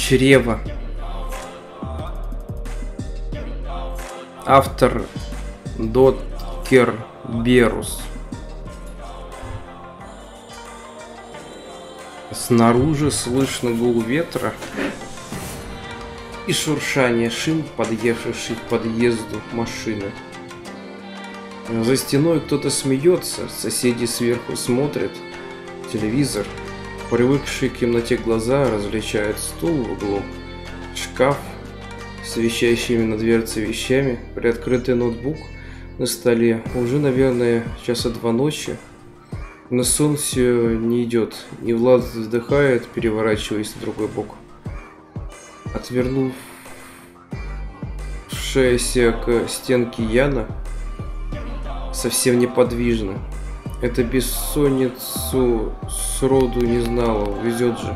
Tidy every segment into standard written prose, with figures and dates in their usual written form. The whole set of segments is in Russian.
Чрево. Автор Доткер Берус. Снаружи слышно гул ветра и шуршание шин, подъехавшей к подъезду машины. За стеной кто-то смеется, соседи сверху смотрят телевизор. Привыкшие к темноте глаза различают стул в углу, шкаф с висящими на дверце вещами, приоткрытый ноутбук на столе. Уже, наверное, часа 2 ночи, но сон все не идет, и Влад вздыхает, переворачиваясь на другой бок. Отвернувшаяся к стенке Яна совсем неподвижна. Эта бессонницу сроду не знала, везет же.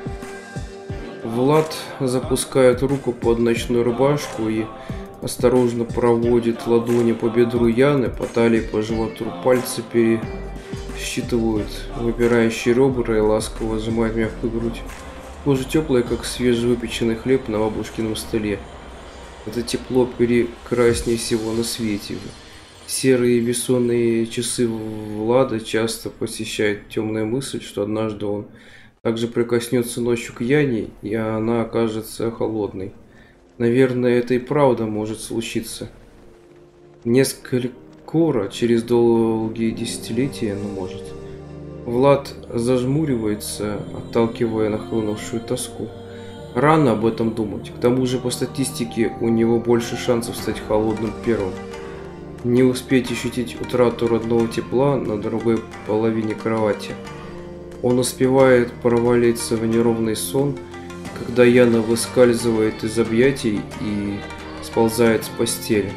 Влад запускает руку под ночную рубашку и осторожно проводит ладони по бедру Яны, по талии, по животу. Пальцы пересчитывают выпирающие ребра и ласково сжимает мягкую грудь. Кожа теплая, как свежевыпеченный хлеб на бабушкином столе. Это тепло прекраснее всего на свете. Серые бессонные часы Влада часто посещает темная мысль, что однажды он также прикоснется ночью к Яне, и она окажется холодной. Наверное, это и правда может случиться. Несколько скоро, через долгие десятилетия, но может. Влад зажмуривается, отталкивая нахлынувшую тоску. Рано об этом думать. К тому же, по статистике, у него больше шансов стать холодным первым. Не успеть ощутить утрату родного тепла на другой половине кровати. Он успевает провалиться в неровный сон, когда Яна выскальзывает из объятий и сползает с постели.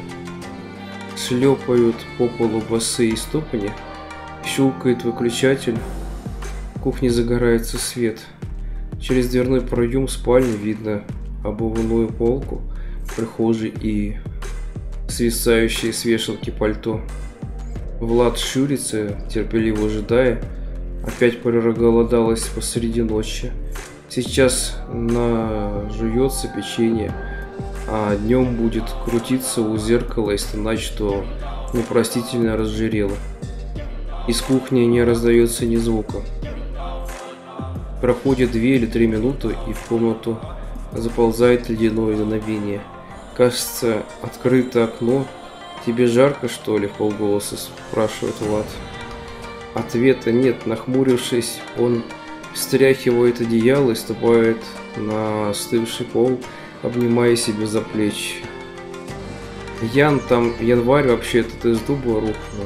Шлепают по полу босые ступни, щелкает выключатель, в кухне загорается свет. Через дверной проем спальни видно обувную полку, прихожей и свисающие с вешалки пальто. Влад щурится, терпеливо ожидая. Опять проголодалась посреди ночи. Сейчас нажуется печенье, а днем будет крутиться у зеркала и стонать, что непростительно разжирела. Из кухни не раздается ни звука. Проходит 2 или 3 минуты, и в комнату заползает ледяное дуновение. Кажется, открыто окно. «Тебе жарко, что ли?» — вполголоса спрашивает Влад. Ответа нет. Нахмурившись, он встряхивает одеяло и ступает на остывший пол, обнимая себя за плечи. Ян, там январь вообще-то из дуба рухнул.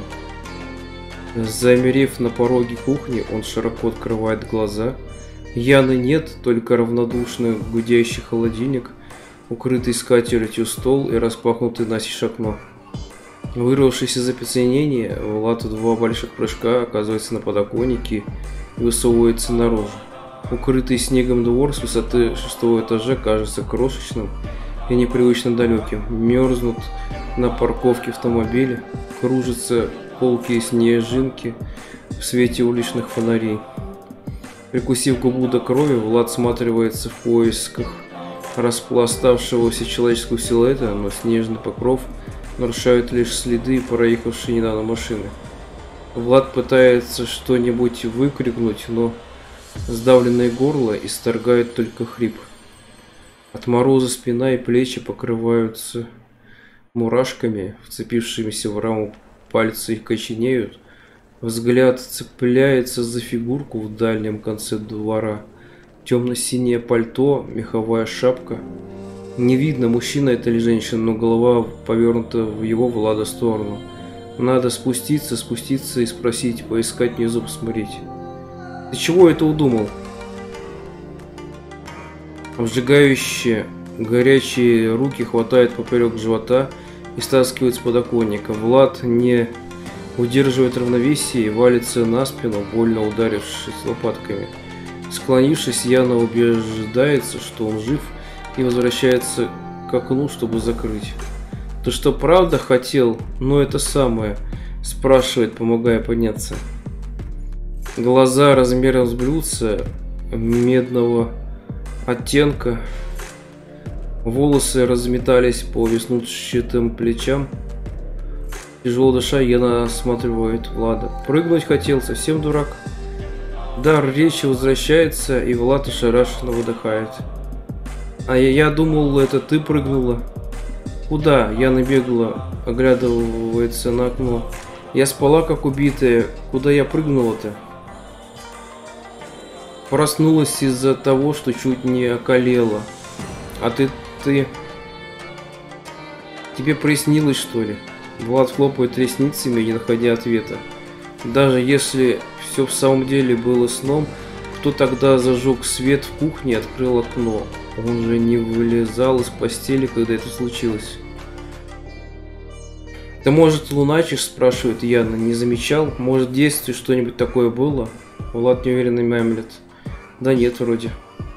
Замерев на пороге кухни, он широко открывает глаза. Яны нет, только равнодушный гудящий холодильник, укрытый скатертью стол и распахнутый настежь окно. Вырвавшись из оцепенения, Влад в 2 больших прыжка оказывается на подоконнике и высовывается наружу. Укрытый снегом двор с высоты 6-го этажа кажется крошечным и непривычно далеким. Мерзнут на парковке автомобили, кружатся колкие снежинки в свете уличных фонарей. Прикусив губу до крови, Влад всматривается в поисках распластавшегося человеческого силуэта, но снежный покров нарушают лишь следы проехавшей недавно машины. Влад пытается что-нибудь выкрикнуть, но сдавленное горло исторгает только хрип. От мороза спина и плечи покрываются мурашками, вцепившимися в раму пальцы их коченеют. Взгляд цепляется за фигурку в дальнем конце двора. Темно-синее пальто, меховая шапка. Не видно, мужчина это или женщина, но голова повернута в его Влада сторону. Надо спуститься и спросить, поискать внизу, посмотреть. Ты чего это удумал? Обжигающие горячие руки хватают поперек живота и стаскивают с подоконника. Влад не удерживает равновесие и валится на спину, больно ударившись лопатками. Склонившись, Яна убеждается, что он жив, и возвращается к окну, чтобы закрыть. «Ты что, правда хотел? Ну это самое?» – спрашивает, помогая подняться. Глаза размером с блюдца медного оттенка. Волосы разметались по веснушчатым плечам. Тяжело дыша, Яна осматривает Влада. Прыгнуть хотел, совсем дурак. Дар речи возвращается, и Влад ошарашенно выдыхает. А я думал, это ты прыгнула. Куда? Яна бегала, оглядывается на окно. Я спала как убитая. Куда я прыгнула-то? Проснулась из-за того, что чуть не околела. А ты... Тебе приснилось, что ли? Влад хлопает ресницами, не находя ответа. Даже если все в самом деле было сном, кто тогда зажег свет в кухне и открыл окно? Он же не вылезал из постели, когда это случилось. Ты, может, луначишь, спрашивает Яна, не замечал? Может, в детстве что-нибудь такое было? Влад неуверенно мямлет. Да нет, вроде.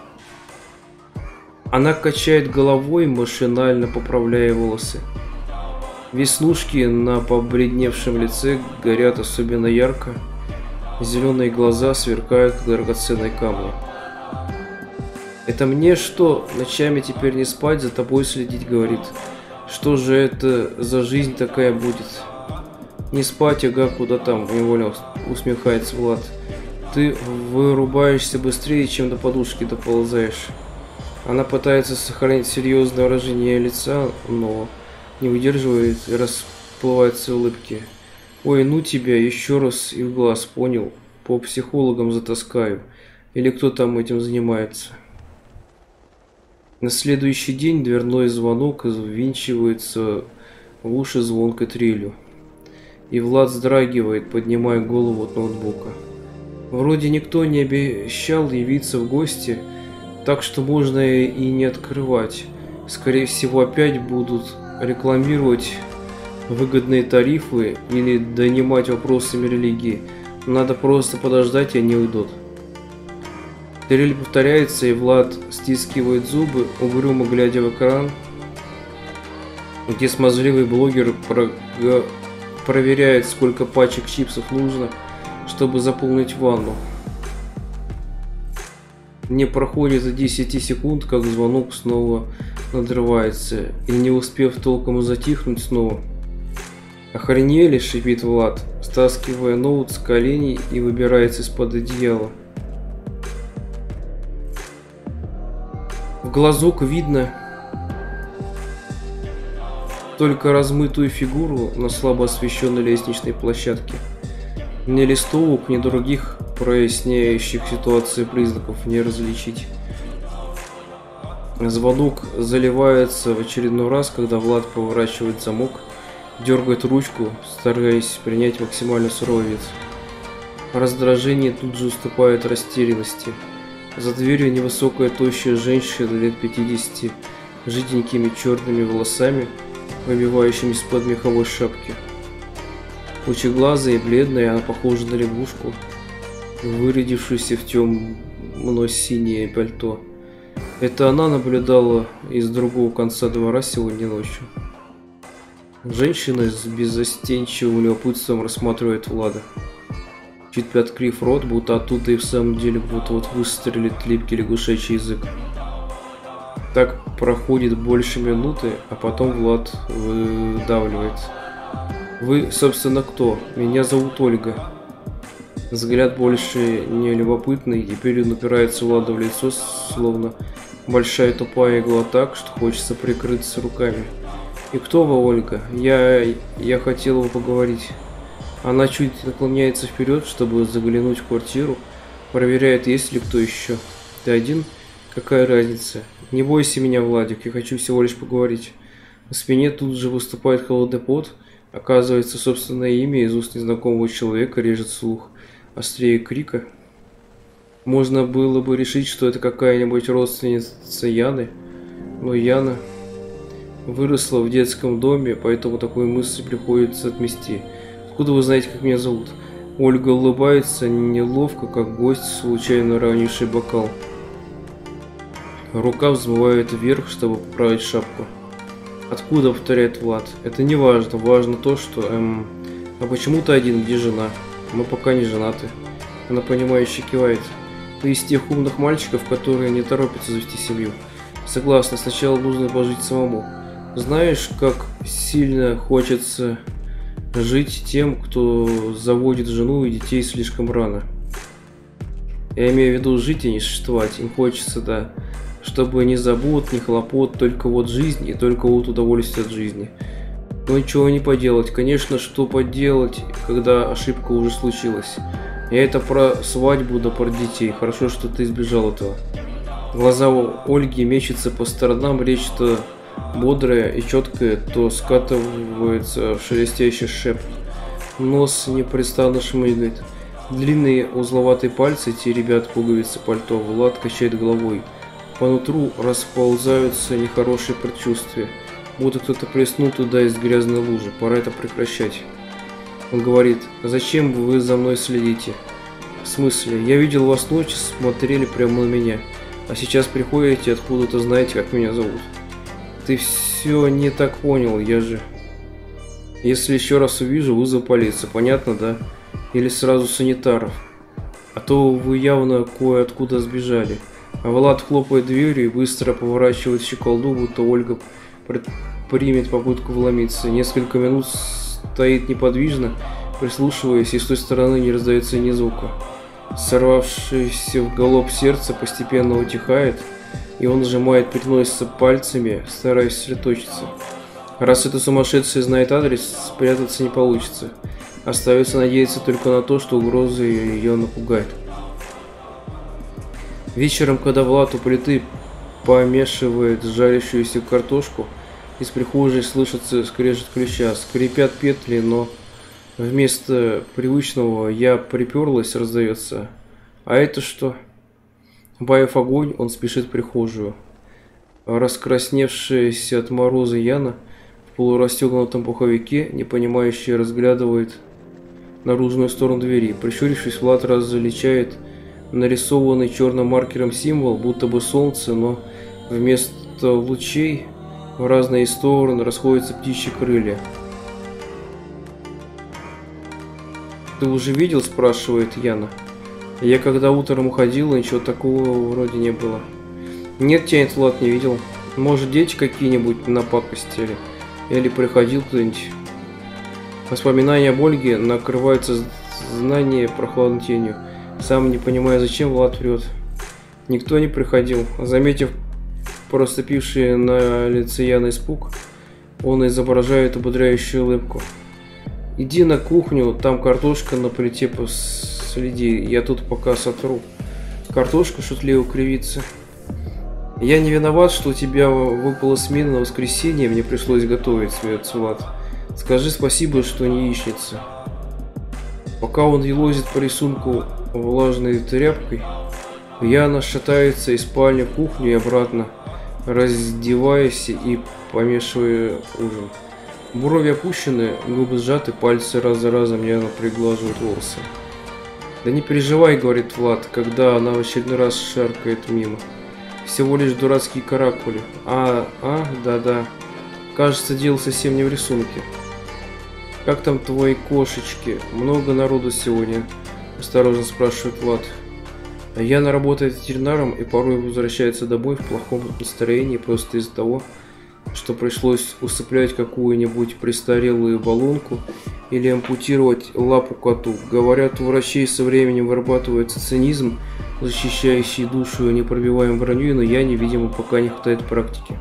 Она качает головой, машинально поправляя волосы. Веснушки на побледневшем лице горят особенно ярко. Зеленые глаза сверкают, как драгоценные камни. Это мне что, ночами теперь не спать, за тобой следить, говорит. Что же это за жизнь такая будет? Не спать, ага, куда там, невольно усмехается Влад. Ты вырубаешься быстрее, чем до подушки доползаешь. Она пытается сохранить серьезное выражение лица, но не выдерживает и расплывается в улыбке. Ой, ну тебя еще раз и в глаз, понял? По психологам затаскаю. Или кто там этим занимается? На следующий день дверной звонок ввинчивается в уши звонкой трелью. И Влад вздрагивает, поднимая голову от ноутбука. Вроде никто не обещал явиться в гости, так что можно и не открывать. Скорее всего, опять будут рекламировать выгодные тарифы или донимать вопросами религии. Надо просто подождать, и они уйдут. Трель повторяется, и Влад стискивает зубы, угрюмо глядя в экран, где смазливый блогер проверяет, сколько пачек чипсов нужно, чтобы заполнить ванну. Не проходит и 10 секунд, как звонок снова надрывается, и не успев толком затихнуть снова. «Охренели?» – шипит Влад, стаскивая ноут с коленей и выбирается из-под одеяла. В глазок видно только размытую фигуру на слабо освещенной лестничной площадке. Ни листовок, ни других проясняющих ситуацию признаков не различить. Звонок заливается в очередной раз, когда Влад поворачивает замок, дергает ручку, стараясь принять максимально суровый вид. Раздражение тут же уступает растерянности. За дверью невысокая тощая женщина лет 50 с жиденькими черными волосами, выбивающимися из-под меховой шапки. Пучеглазая и бледная, она похожа на лягушку, вырядившуюся в темно-синее пальто. Это она наблюдала из другого конца двора сегодня ночью. Женщина с беззастенчивым любопытством рассматривает Влада, чуть приоткрыв рот, будто оттуда и в самом деле вот-вот выстрелит липкий лягушачий язык. Так проходит больше минуты, а потом Влад выдавливает. «Вы, собственно, кто? Меня зовут Ольга». Взгляд больше не любопытный, теперь он упирается Влада в лицо, словно большая тупая игла, так, что хочется прикрыться руками. «И кто вы, Ольга? Я хотела бы поговорить». Она чуть наклоняется вперед, чтобы заглянуть в квартиру, проверяет, есть ли кто еще. «Ты один? Какая разница? Не бойся меня, Владик, я хочу всего лишь поговорить». На спине тут же выступает холодный пот. Оказывается, собственное имя из уст незнакомого человека режет слух острее крика. Можно было бы решить, что это какая-нибудь родственница Яны, но Яна выросла в детском доме, поэтому такую мысль приходится отмести. «Откуда вы знаете, как меня зовут?» Ольга улыбается неловко, как гость, случайно уронивший бокал. Рука взмывает вверх, чтобы поправить шапку. «Откуда?» — повторяет Влад. «Это не важно. Важно то, что... А почему ты один? Где жена?» «Мы пока не женаты». Она понимающе кивает. Ты из тех умных мальчиков, которые не торопятся завести семью. Согласна, сначала нужно пожить самому. Знаешь, как сильно хочется жить тем, кто заводит жену и детей слишком рано. Я имею в виду жить и не существовать. Им хочется, да, чтобы ни забот, ни хлопот, только вот жизнь и только вот удовольствие от жизни. Но ничего не поделать. Конечно, что поделать, когда ошибка уже случилась. Я это про свадьбу да про детей. Хорошо, что ты избежал этого. Глаза у Ольги мечутся по сторонам, речь то бодрая и четкая, то скатывается в шелестящий шепот. Нос непрестанно шмыгает. Длинные узловатые пальцы теребят пуговицы пальто. Влад качает головой. По нутру расползаются нехорошие предчувствия. Будто кто-то плеснул туда из грязной лужи. Пора это прекращать. Он говорит: зачем вы за мной следите? В смысле? Я видел вас ночью, смотрели прямо на меня. А сейчас приходите откуда-то, знаете, как меня зовут. Ты все не так понял, я же... Если еще раз увижу, вызову полицию, понятно, да? Или сразу санитаров. А то вы явно кое-откуда сбежали. А Влад хлопает дверью и быстро поворачивает щеколду, будто Ольга предпримет попытку вломиться. Несколько минут стоит неподвижно, прислушиваясь, и с той стороны не раздается ни звука. Сорвавшееся в галоп сердце постепенно утихает, и он сжимает переносица пальцами, стараясь сосредоточиться. Раз эта сумасшедшая знает адрес, спрятаться не получится. Остается надеяться только на то, что угроза ее напугает. Вечером, когда Влад у плиты помешивает жарящуюся картошку, из прихожей слышится скрежет ключа, скрипят петли, но вместо привычного «я приперлась» раздается. А это что? Баев огонь, он спешит в прихожую. Раскрасневшаяся от мороза Яна в полурастегнутом пуховике, непонимающе разглядывает наружную сторону двери. Прищурившись, Влад различает нарисованный черным маркером символ, будто бы солнце, но вместо лучей в разные стороны расходятся птичьи крылья. «Ты уже видел?» – спрашивает Яна. «Я когда утром уходила, ничего такого вроде не было». «Нет, тянет Влад, не видел. Может, дети какие-нибудь напакостили? Или приходил кто-нибудь?» Воспоминания об Ольге накрываются знание прохладной тенью. Сам не понимая, зачем, Влад врет. Никто не приходил. Заметив проступивший на лице Яны испуг, он изображает ободряющую улыбку. «Иди на кухню, там картошка на плите, последи, я тут пока сотру». Картошка шутливо кривится. «Я не виноват, что у тебя выпала смена на воскресенье, мне пришлось готовить», смеется Влад. «Скажи спасибо, что не яичница». Пока он елозит по рисунку влажной тряпкой, Яна шатается из спальни в кухню и обратно, раздеваясь и помешивая ужин. Брови опущены, губы сжаты, пальцы раз за разом нервно приглаживают волосы. «Да не переживай», — говорит Влад, когда она в очередной раз шаркает мимо. «Всего лишь дурацкие каракули». Да-да. Кажется, дело совсем не в рисунке. «Как там твои кошечки? Много народу сегодня?» – осторожно спрашивает Влад. Яна работает ветеринаром и порой возвращается домой в плохом настроении просто из-за того, что пришлось усыплять какую-нибудь престарелую баллонку или ампутировать лапу коту. Говорят, у врачей со временем вырабатывается цинизм, защищающий душу непробиваемой броней, но Яне, видимо, пока не хватает практики.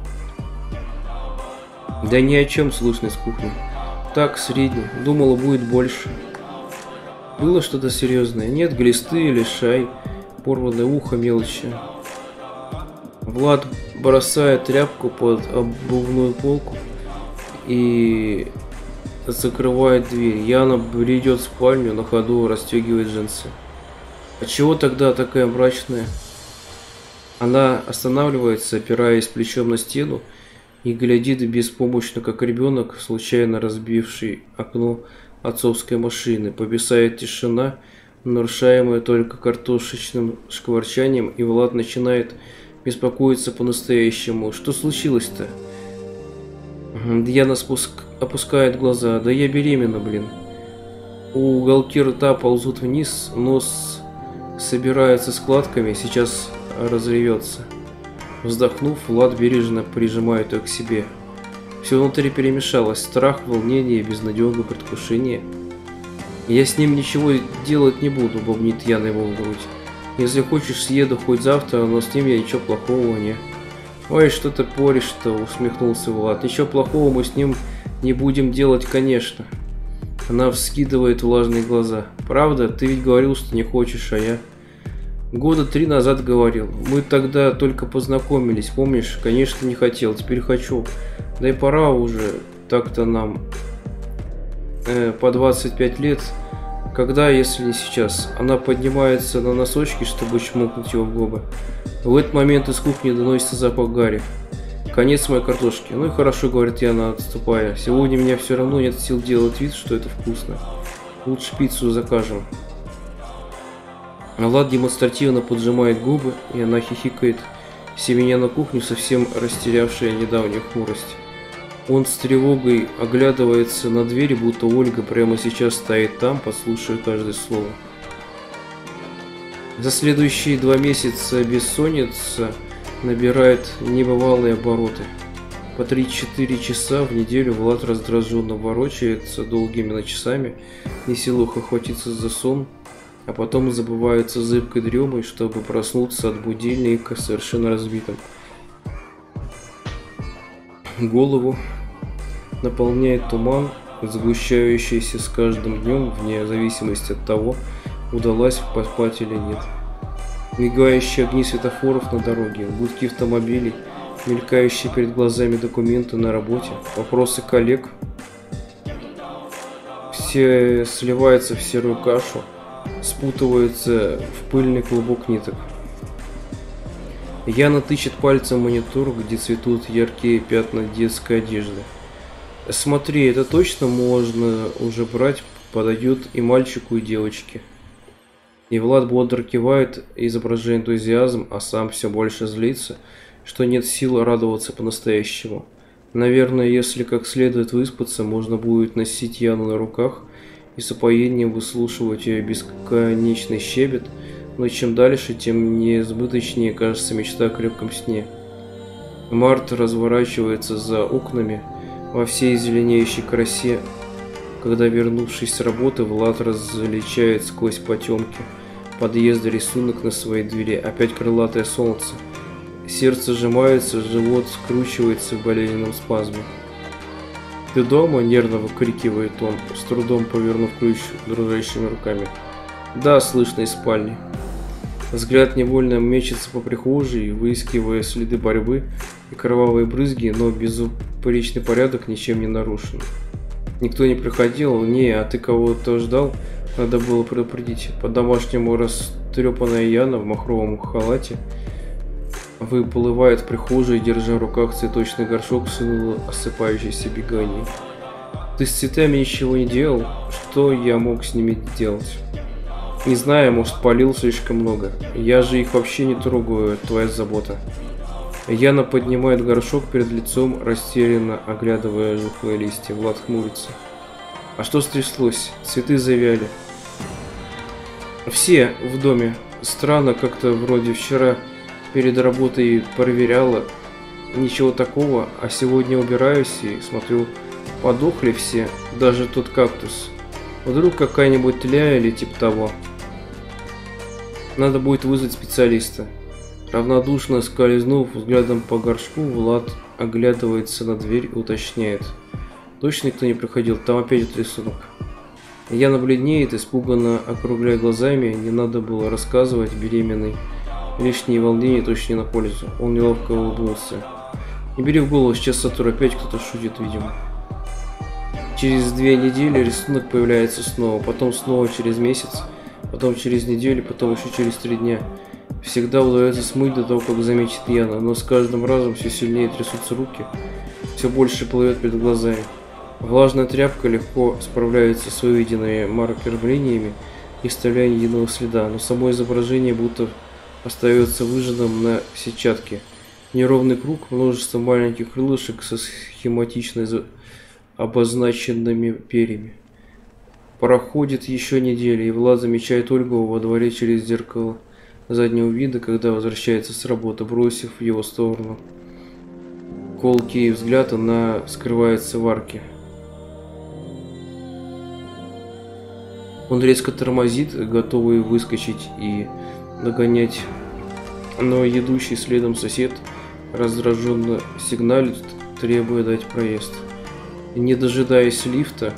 «Да ни о чем», слышно из кухни. «Так, средний. Думала, будет больше». «Было что-то серьезное?» «Нет, глисты или шай, порванное ухо, мелочи». Влад бросает тряпку под обувную полку и закрывает дверь. Яна бредет в спальню, на ходу расстегивает джинсы. «А чего тогда такая мрачная?» Она останавливается, опираясь плечом на стену, и глядит беспомощно, как ребенок, случайно разбивший окно отцовской машины. Повисает тишина, нарушаемая только картошечным шкварчанием, и Влад начинает беспокоиться по-настоящему. «Что случилось-то?» Яна опускает глаза. «Да я беременна, блин». Уголки рта ползут вниз, нос собирается складками, сейчас разревется. Вздохнув, Влад бережно прижимает ее к себе. Все внутри перемешалось: страх, волнение, безнадега, предвкушение. «Я с ним ничего делать не буду», — бубнит Яна его в грудь. «Если хочешь, съеду хоть завтра, но с ним я ничего плохого не...» «Ой, что ты поришь-то?» — усмехнулся Влад. «Ничего плохого мы с ним не будем делать, конечно». Она вскидывает влажные глаза. «Правда? Ты ведь говорил, что не хочешь, а я...» «Года 3 назад говорил. Мы тогда только познакомились, помнишь? Конечно, не хотел, теперь хочу. Да и пора уже, так-то нам по 25 лет. Когда, если не сейчас?» Она поднимается на носочки, чтобы чмокнуть его в губы. В этот момент из кухни доносится запах гари. «Конец моей картошки». «Ну и хорошо», — говорит Яна, отступая. «Сегодня у меня все равно нет сил делать вид, что это вкусно. Лучше пиццу закажем». Влад демонстративно поджимает губы, и она хихикает, семеня на кухню, совсем растерявшая недавнюю хмурость. Он с тревогой оглядывается на дверь, будто Ольга прямо сейчас стоит там, подслушивая каждое слово. За следующие 2 месяца бессонница набирает небывалые обороты. По 3-4 часа в неделю Влад раздраженно ворочается долгими часами, не в силах охватиться за сон, а потом забывается зыбкой дремой, чтобы проснуться от будильника совершенно разбитым. Голову наполняет туман, сгущающийся с каждым днем, вне зависимости от того, удалось поспать или нет. Мигающие огни светофоров на дороге, гудки автомобилей, мелькающие перед глазами документы на работе, вопросы коллег. Все сливаются в серую кашу, спутываются в пыльный клубок ниток. Яна тычет пальцем в монитор, где цветут яркие пятна детской одежды. «Смотри, это точно можно уже брать, подойдет и мальчику, и девочке». И Влад бодро кивает, изображая энтузиазм, а сам все больше злится, что нет сил радоваться по-настоящему. Наверное, если как следует выспаться, можно будет носить Яну на руках и с упоением выслушивать ее бесконечный щебет, но чем дальше, тем неизбыточнее кажется мечта о крепком сне. Март разворачивается за окнами во всей зеленеющей красе, когда, вернувшись с работы, Влад различает сквозь потемки подъезда рисунок на своей двери, опять крылатое солнце. Сердце сжимается, живот скручивается в болезненном спазме. «Ты дома?» — нервно выкрикивает он, с трудом повернув ключ дрожащими руками. «Да», — слышно из спальни. Взгляд невольно мечется по прихожей, выискивая следы борьбы и кровавые брызги, но безупречный порядок ничем не нарушен. «Никто не приходил?» «Не, а ты кого-то ждал?» «Надо было предупредить». По-домашнему растрепанная Яна в махровом халате выплывает в прихожей, держа в руках цветочный горшок с осыпающейся беганией. «Ты с цветами ничего не делал? Что я мог с ними делать?» «Не знаю, может, полил слишком много. Я же их вообще не трогаю, это твоя забота». Яна поднимает горшок перед лицом, растерянно оглядывая жухлые листья. Влад хмурится. «А что стряслось? Цветы завяли». «Все в доме. Странно, как-то вроде вчера перед работой проверяла. Ничего такого, а сегодня убираюсь и смотрю, подохли все, даже тот кактус. Вдруг какая-нибудь тля или типа того. Надо будет вызвать специалиста». Равнодушно скользнув взглядом по горшку, Влад оглядывается на дверь и уточняет. «Точно никто не приходил? Там опять этот рисунок». Яна бледнеет, испуганно округляя глазами. Не надо было рассказывать беременной. Лишние волнения точно не на пользу. Он неловко улыбнулся. «Не бери в голову, сейчас Сатур опять кто-то шутит, видимо». Через 2 недели рисунок появляется снова, потом снова через месяц, потом через неделю, потом еще через 3 дня. Всегда удается смыть до того, как заметит Яна, но с каждым разом все сильнее трясутся руки, все больше плывет перед глазами. Влажная тряпка легко справляется с выведенными маркерными линиями и оставляя ни единого следа, но само изображение будто остается выжженным на сетчатке. Неровный круг, множество маленьких крылышек со схематично обозначенными перьями. Проходит еще неделя, и Влад замечает Ольгу во дворе через зеркало заднего вида, когда возвращается с работы, бросив в его сторону колкий взгляд, она скрывается в арке. Он резко тормозит, готовый выскочить и догонять, но идущий следом сосед раздраженно сигналит, требуя дать проезд. И не дожидаясь лифта,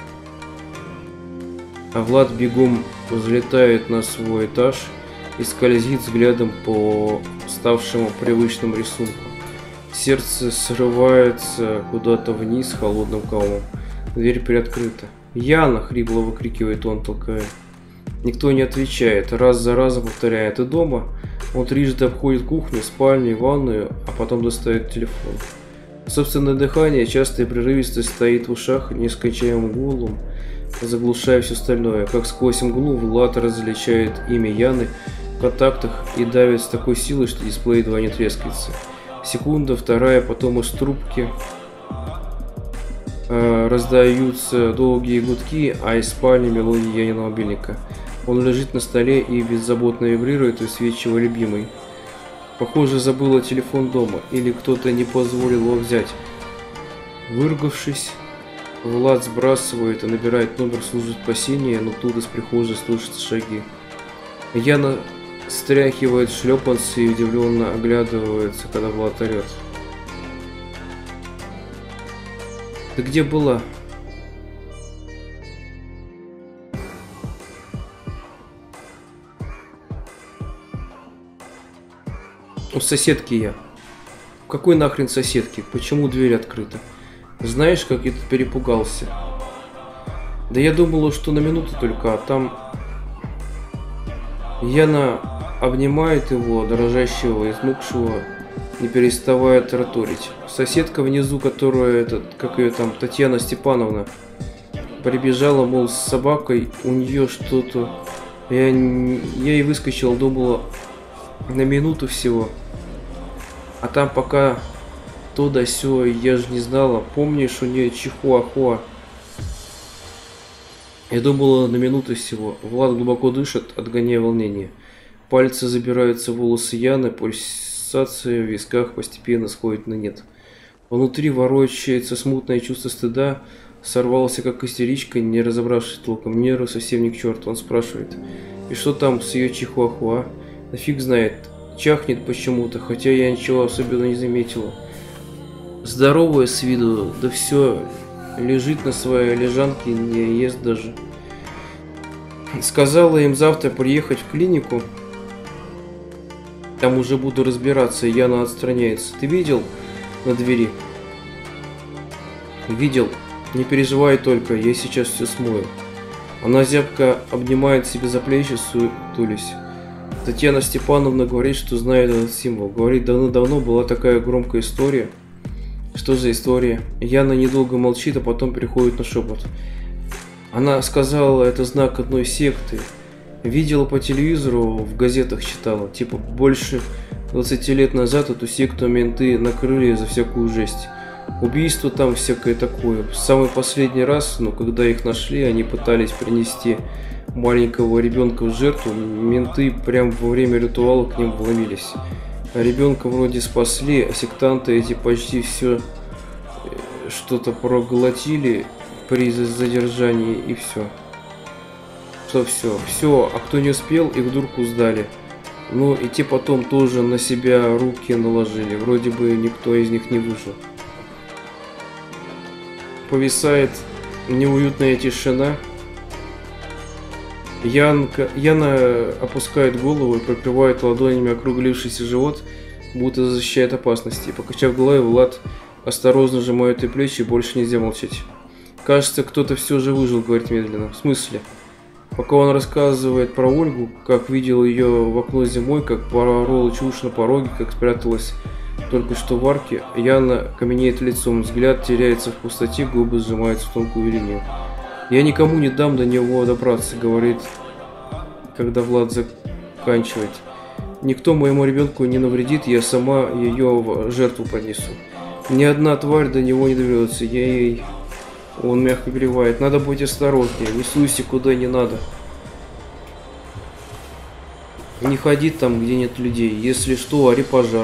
Влад бегом взлетает на свой этаж и скользит взглядом по ставшему привычному рисунку. Сердце срывается куда-то вниз холодным комом. Дверь приоткрыта. «Яна!» — хрипло выкрикивает он, толкая. Никто не отвечает, раз за разом повторяет: «Ты дома?» Он трижды обходит кухню, спальню, ванную, а потом достает телефон. Собственное дыхание, часто и прерывисто, стоит в ушах нескончаемым гулом, заглушая все остальное. Как сквозь мглу Влад различает имя Яны в контактах и давит с такой силой, что дисплей едва не трескается. Секунда, вторая, потом из трубки раздаются долгие гудки, а из спальни мелодия Яниного мобильника. Он лежит на столе и беззаботно вибрирует, высвечивая любимый. Похоже, забыла телефон дома, или кто-то не позволил его взять. Выругавшись, Влад сбрасывает и набирает номер службы спасения, но тут из прихожей слышатся шаги. Яна стряхивает шлепанцы и удивленно оглядывается, когда Влад орет: «Ты где была?» «У соседки я». «Какой нахрен соседки? Почему дверь открыта? Знаешь, как я тут перепугался?» «Да я думала, что на минуту только, а там...» Яна обнимает его, дрожащего, измокшего, не переставая тараторить. Соседка внизу, которая, как ее там, Татьяна Степановна, прибежала, мол, с собакой, у нее что-то... Я и выскочил, думала, на минуту всего. А там пока то да сё, я же не знала. Помнишь, у нее чихуахуа? Я думала, на минуту всего. Влад глубоко дышит, отгоняя волнение. Пальцы забираются в волосы Яны, пульсация в висках постепенно сходит на нет. Внутри ворочается смутное чувство стыда, сорвался как истеричка, не разобравшись толком, нервы совсем не к черту. Он спрашивает: «И что там с ее чихуахуа?» «Да фиг знает, чахнет почему-то, хотя я ничего особенно не заметила. Здоровая с виду, да все, лежит на своей лежанке, не ест даже. Сказала им завтра приехать в клинику, там уже буду разбираться». Яна отстраняется. «Ты видел на двери?» «Видел. Не переживай только, я сейчас все смою». Она зябко обнимает себя за плечи, сутулясь. Татьяна Степановна говорит, что знает этот символ. Говорит, давно-давно была такая громкая история. Что за история? Яна недолго молчит, а потом переходит на шепот. Она сказала, это знак одной секты. Видела по телевизору, в газетах читала. Типа больше 20 лет назад эту секту менты накрыли за всякую жесть. Убийство там всякое такое. В самый последний раз, когда их нашли, они пытались принести маленького ребенка в жертву. Менты прямо во время ритуала к ним вломились. А ребенка вроде спасли, а сектанты эти почти все что-то проглотили при задержании, и все. Что все, а кто не успел, их в дурку сдали. Ну и те потом тоже на себя руки наложили. Вроде бы никто из них не выжил. Повисает неуютная тишина. Яна опускает голову и прикрывает ладонями округлившийся живот, будто защищает опасности. Покачав головой, Влад осторожно сжимает ее плечи, и больше нельзя молчать. «Кажется, кто-то все же выжил», — говорит медленно. «В смысле?» Пока он рассказывает про Ольгу, как видел ее в окно зимой, как порола чушь на пороге, как спряталась только что в арке, Яна каменеет лицом, взгляд теряется в пустоте, губы сжимаются в тонкую линию. «Я никому не дам до него добраться», — говорит, когда Влад заканчивает. «Никто моему ребенку не навредит, я сама ее в жертву поднесу. Ни одна тварь до него не доберется, я ей Он мягко гревает. Надо быть осторожнее. Не суйся куда не надо. Не ходи там, где нет людей. Если что, ори пожар.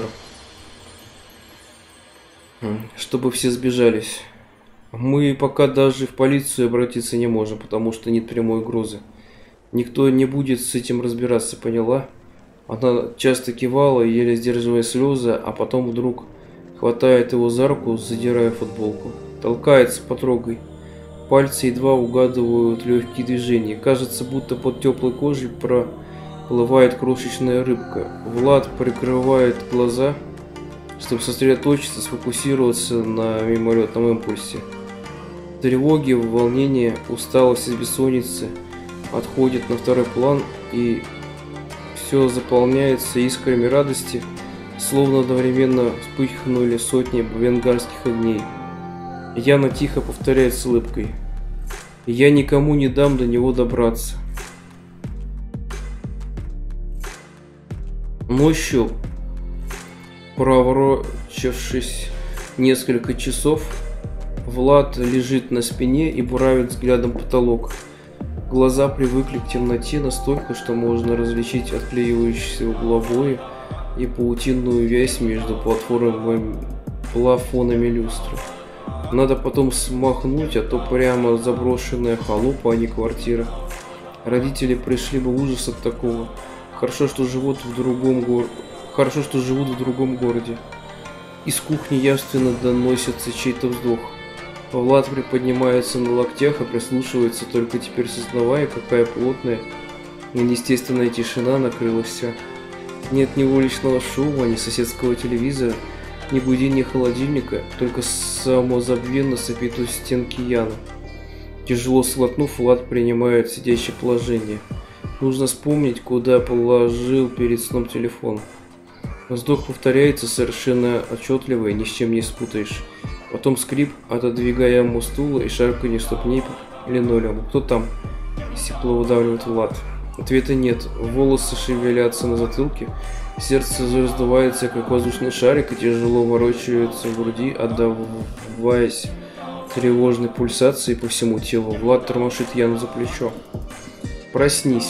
Чтобы все сбежались. Мы пока даже в полицию обратиться не можем, потому что нет прямой угрозы. Никто не будет с этим разбираться, поняла? Она часто кивала, еле сдерживая слезы, а потом вдруг хватает его за руку, задирая футболку. Толкается, потрогай. Пальцы едва угадывают легкие движения. Кажется, будто под теплой кожей проплывает крошечная рыбка. Влад прикрывает глаза, чтобы сосредоточиться, сфокусироваться на мимолетном импульсе. Тревоги, волнение, усталость и бессонница отходят на второй план, и все заполняется искрами радости, словно одновременно вспыхнули сотни бенгальских огней. Яна тихо повторяет с улыбкой: «Я никому не дам до него добраться». Ночью, проворочившись несколько часов, Влад лежит на спине и буравит взглядом потолок. Глаза привыкли к темноте настолько, что можно различить отклеивающиеся угловые и паутинную вязь между плафонами люстры. Надо потом смахнуть, а то прямо заброшенная халупа, а не квартира. Родители пришли бы в ужас от такого. Хорошо, что живут в другом городе. Из кухни явственно доносится чей-то вздох. Влад приподнимается на локтях и прислушивается, только теперь сознавая, какая плотная и неестественная тишина накрылась вся. Нет ни уличного шума, ни соседского телевизора, ни будильни холодильника, только самозабвенно сопит у стенки Яна. Тяжело сглотнув, Влад принимает сидящее положение. Нужно вспомнить, куда положил перед сном телефон. Вздох повторяется совершенно отчетливо и ни с чем не спутаешь. Потом скрип отодвигаемого стула и шарканье ступней по линолеуму. «Кто там?» – сипло выдавливает Влад. Ответа нет. Волосы шевелятся на затылке. Сердце раздувается, как воздушный шарик, и тяжело ворочается в груди, отдаваясь тревожной пульсации по всему телу. Влад тормошит Яну за плечо. «Проснись».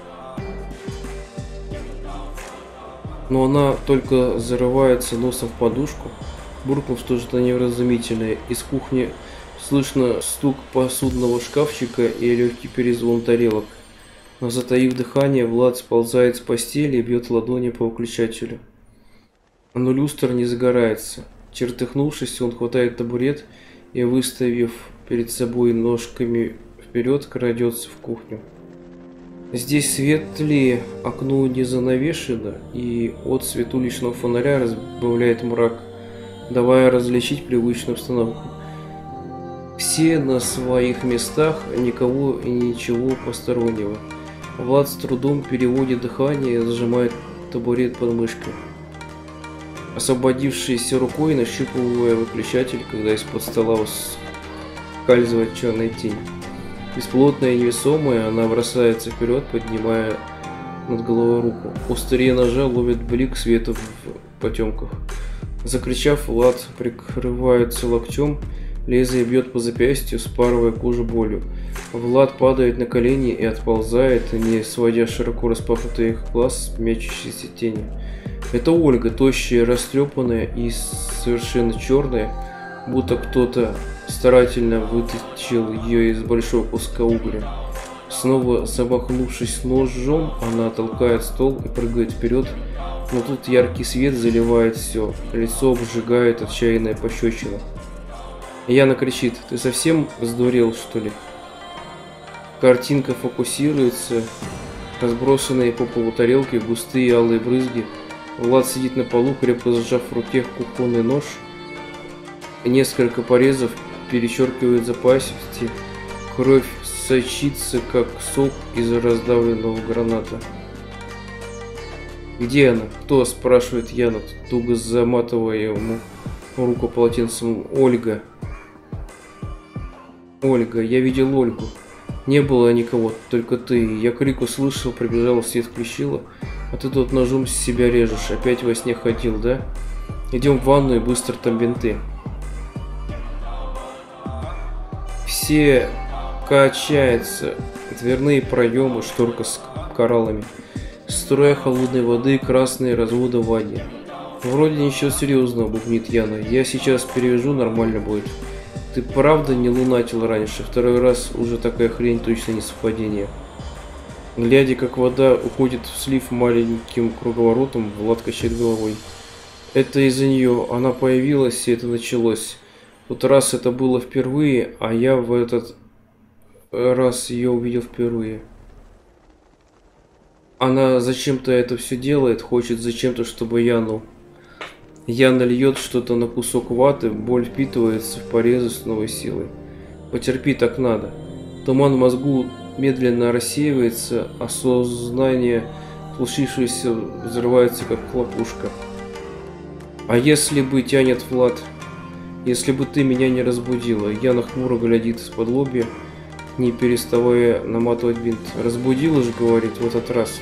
Но она только зарывается носом в подушку, буркнув что-то невразумительное. Из кухни слышно стук посудного шкафчика и легкий перезвон тарелок. Но, затаив дыхание, Влад сползает с постели и бьет ладони по выключателю. Но люстра не загорается. Чертыхнувшись, он хватает табурет и, выставив перед собой ножками вперед, крадется в кухню. Здесь светлее, окно не занавешено, и отсвет уличного фонаря разбавляет мрак, давая различить привычную обстановку. Все на своих местах, никого и ничего постороннего. Влад с трудом переводит дыхание и зажимает табурет под мышкой, освободившейся рукой, нащупывая выключатель, когда из-под стола скальзывает черная тень. Бесплотная и невесомая, она бросается вперед, поднимая над головой руку. Острие ножа ловит блик света в потемках. Закричав, Влад прикрывается локтем, лезвие бьет по запястью, спарывая кожу болью. Влад падает на колени и отползает, не сводя широко распахнутых глаз с мечущейся тени. Это Ольга, тощая, растрепанная и совершенно черная, будто кто-то старательно вытащил ее из большого куска угля. Снова замахнувшись ножом, она толкает стол и прыгает вперед, но тут яркий свет заливает все, лицо обжигает отчаянная пощечина. Яна кричит: «Ты совсем сдурел, что ли?» Картинка фокусируется, разбросанные по полу тарелки, густые алые брызги. Влад сидит на полу, крепко зажав в руке кухонный нож. Несколько порезов перечеркивают запястье. Кровь сочится, как сок из раздавленного граната. «Где она? Кто?» – спрашивает Яна, туго заматывая ему руку полотенцем. «Ольга. Ольга, я видел Ольгу. Не было никого, только ты. Я крик услышал, прибежала, свет включила. А ты тут ножом с себя режешь. Опять во сне ходил, да? Идем в ванную, быстро там бинты». Все качается. Дверные проемы, шторка с кораллами. Струя холодной воды, красные разводы в ванне. Вроде ничего серьезного, бубнит Яна. Я сейчас перевяжу, нормально будет. Ты правда не лунатил раньше? Второй раз уже такая хрень, точно не совпадение. Глядя, как вода уходит в слив маленьким круговоротом, Влад качает головой. Это из-за нее. Она появилась, и это началось. В тот раз это было впервые, а я в этот раз ее увидел впервые. Она зачем-то это все делает, хочет зачем-то, чтобы Яна льет что-то на кусок ваты, боль впитывается в порезы с новой силой. Потерпи, так надо. Туман в мозгу медленно рассеивается, а сознание, случившееся, взрывается, как хлопушка. А если бы, тянет Влад, если бы ты меня не разбудила? Яна хмуро глядит из-под лобья, не переставая наматывать бинт. Разбудила же, говорит, в этот раз.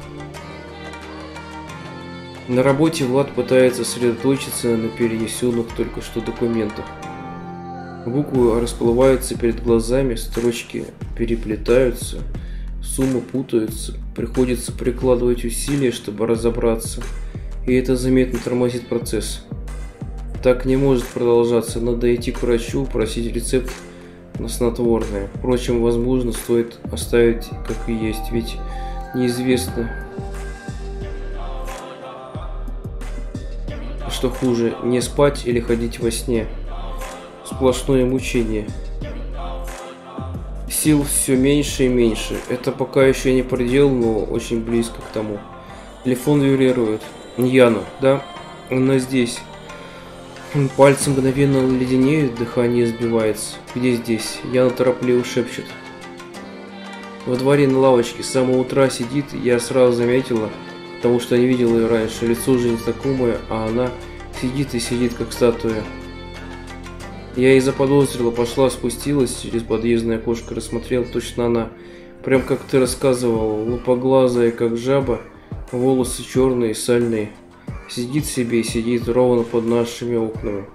На работе Влад пытается сосредоточиться на перенесенных только что документах. Буквы расплываются перед глазами, строчки переплетаются, суммы путаются, приходится прикладывать усилия, чтобы разобраться, и это заметно тормозит процесс. Так не может продолжаться, надо идти к врачу, просить рецепт на снотворное. Впрочем, возможно, стоит оставить как и есть, ведь неизвестно, что хуже, не спать или ходить во сне. Сплошное мучение. Сил все меньше и меньше. Это пока еще не предел, но очень близко к тому. Телефон вибрирует. Яна, да? Она здесь. Пальцы мгновенно леденеют, дыхание сбивается. Где здесь? Яна торопливо шепчет. Во дворе на лавочке с самого утра сидит, я сразу заметила, потому что не видела ее раньше. Лицо уже незнакомое, а она сидит и сидит, как статуя. Я и заподозрила, пошла, спустилась через подъездное окошко, рассмотрела, точно она. Прям как ты рассказывал, лупоглазая, как жаба, волосы черные, сальные. Сидит себе и сидит ровно под нашими окнами.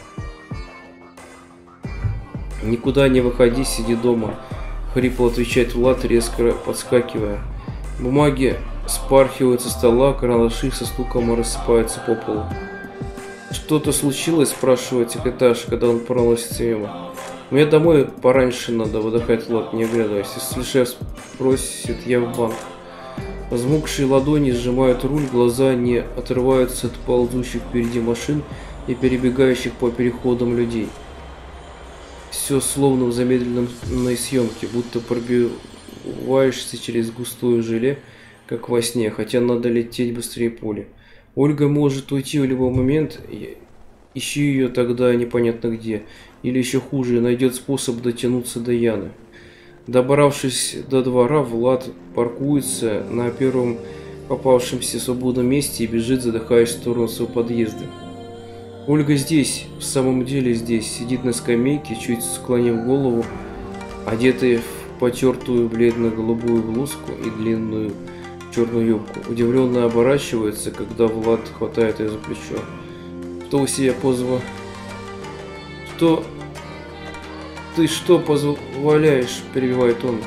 Никуда не выходи, сиди дома. Хрипло отвечает Влад, резко подскакивая. Бумаги спархивают со стола, карандаши со стуком рассыпаются по полу. Что-то случилось, спрашивает секретарша, когда он проносится мимо. Мне домой пораньше надо, выдыхает Влад, не оглядываясь. Если шеф спросит, я в банк. Взмокшие ладони сжимают руль, глаза не отрываются от ползущих впереди машин и перебегающих по переходам людей. Все словно в замедленной съемке, будто пробиваешься через густое желе, как во сне, хотя надо лететь быстрее пули. Ольга может уйти в любой момент, ищи ее тогда непонятно где, или еще хуже, найдет способ дотянуться до Яны. Добравшись до двора, Влад паркуется на первом попавшемся свободном месте и бежит, задыхаясь в сторону своего подъезда. Ольга здесь, в самом деле здесь, сидит на скамейке, чуть склонив голову, одетая в потертую бледно-голубую блузку и длинную черную юбку. Удивленно оборачивается, когда Влад хватает ее за плечо. Что у себя Что? Ты что позволяешь? Перебивает он.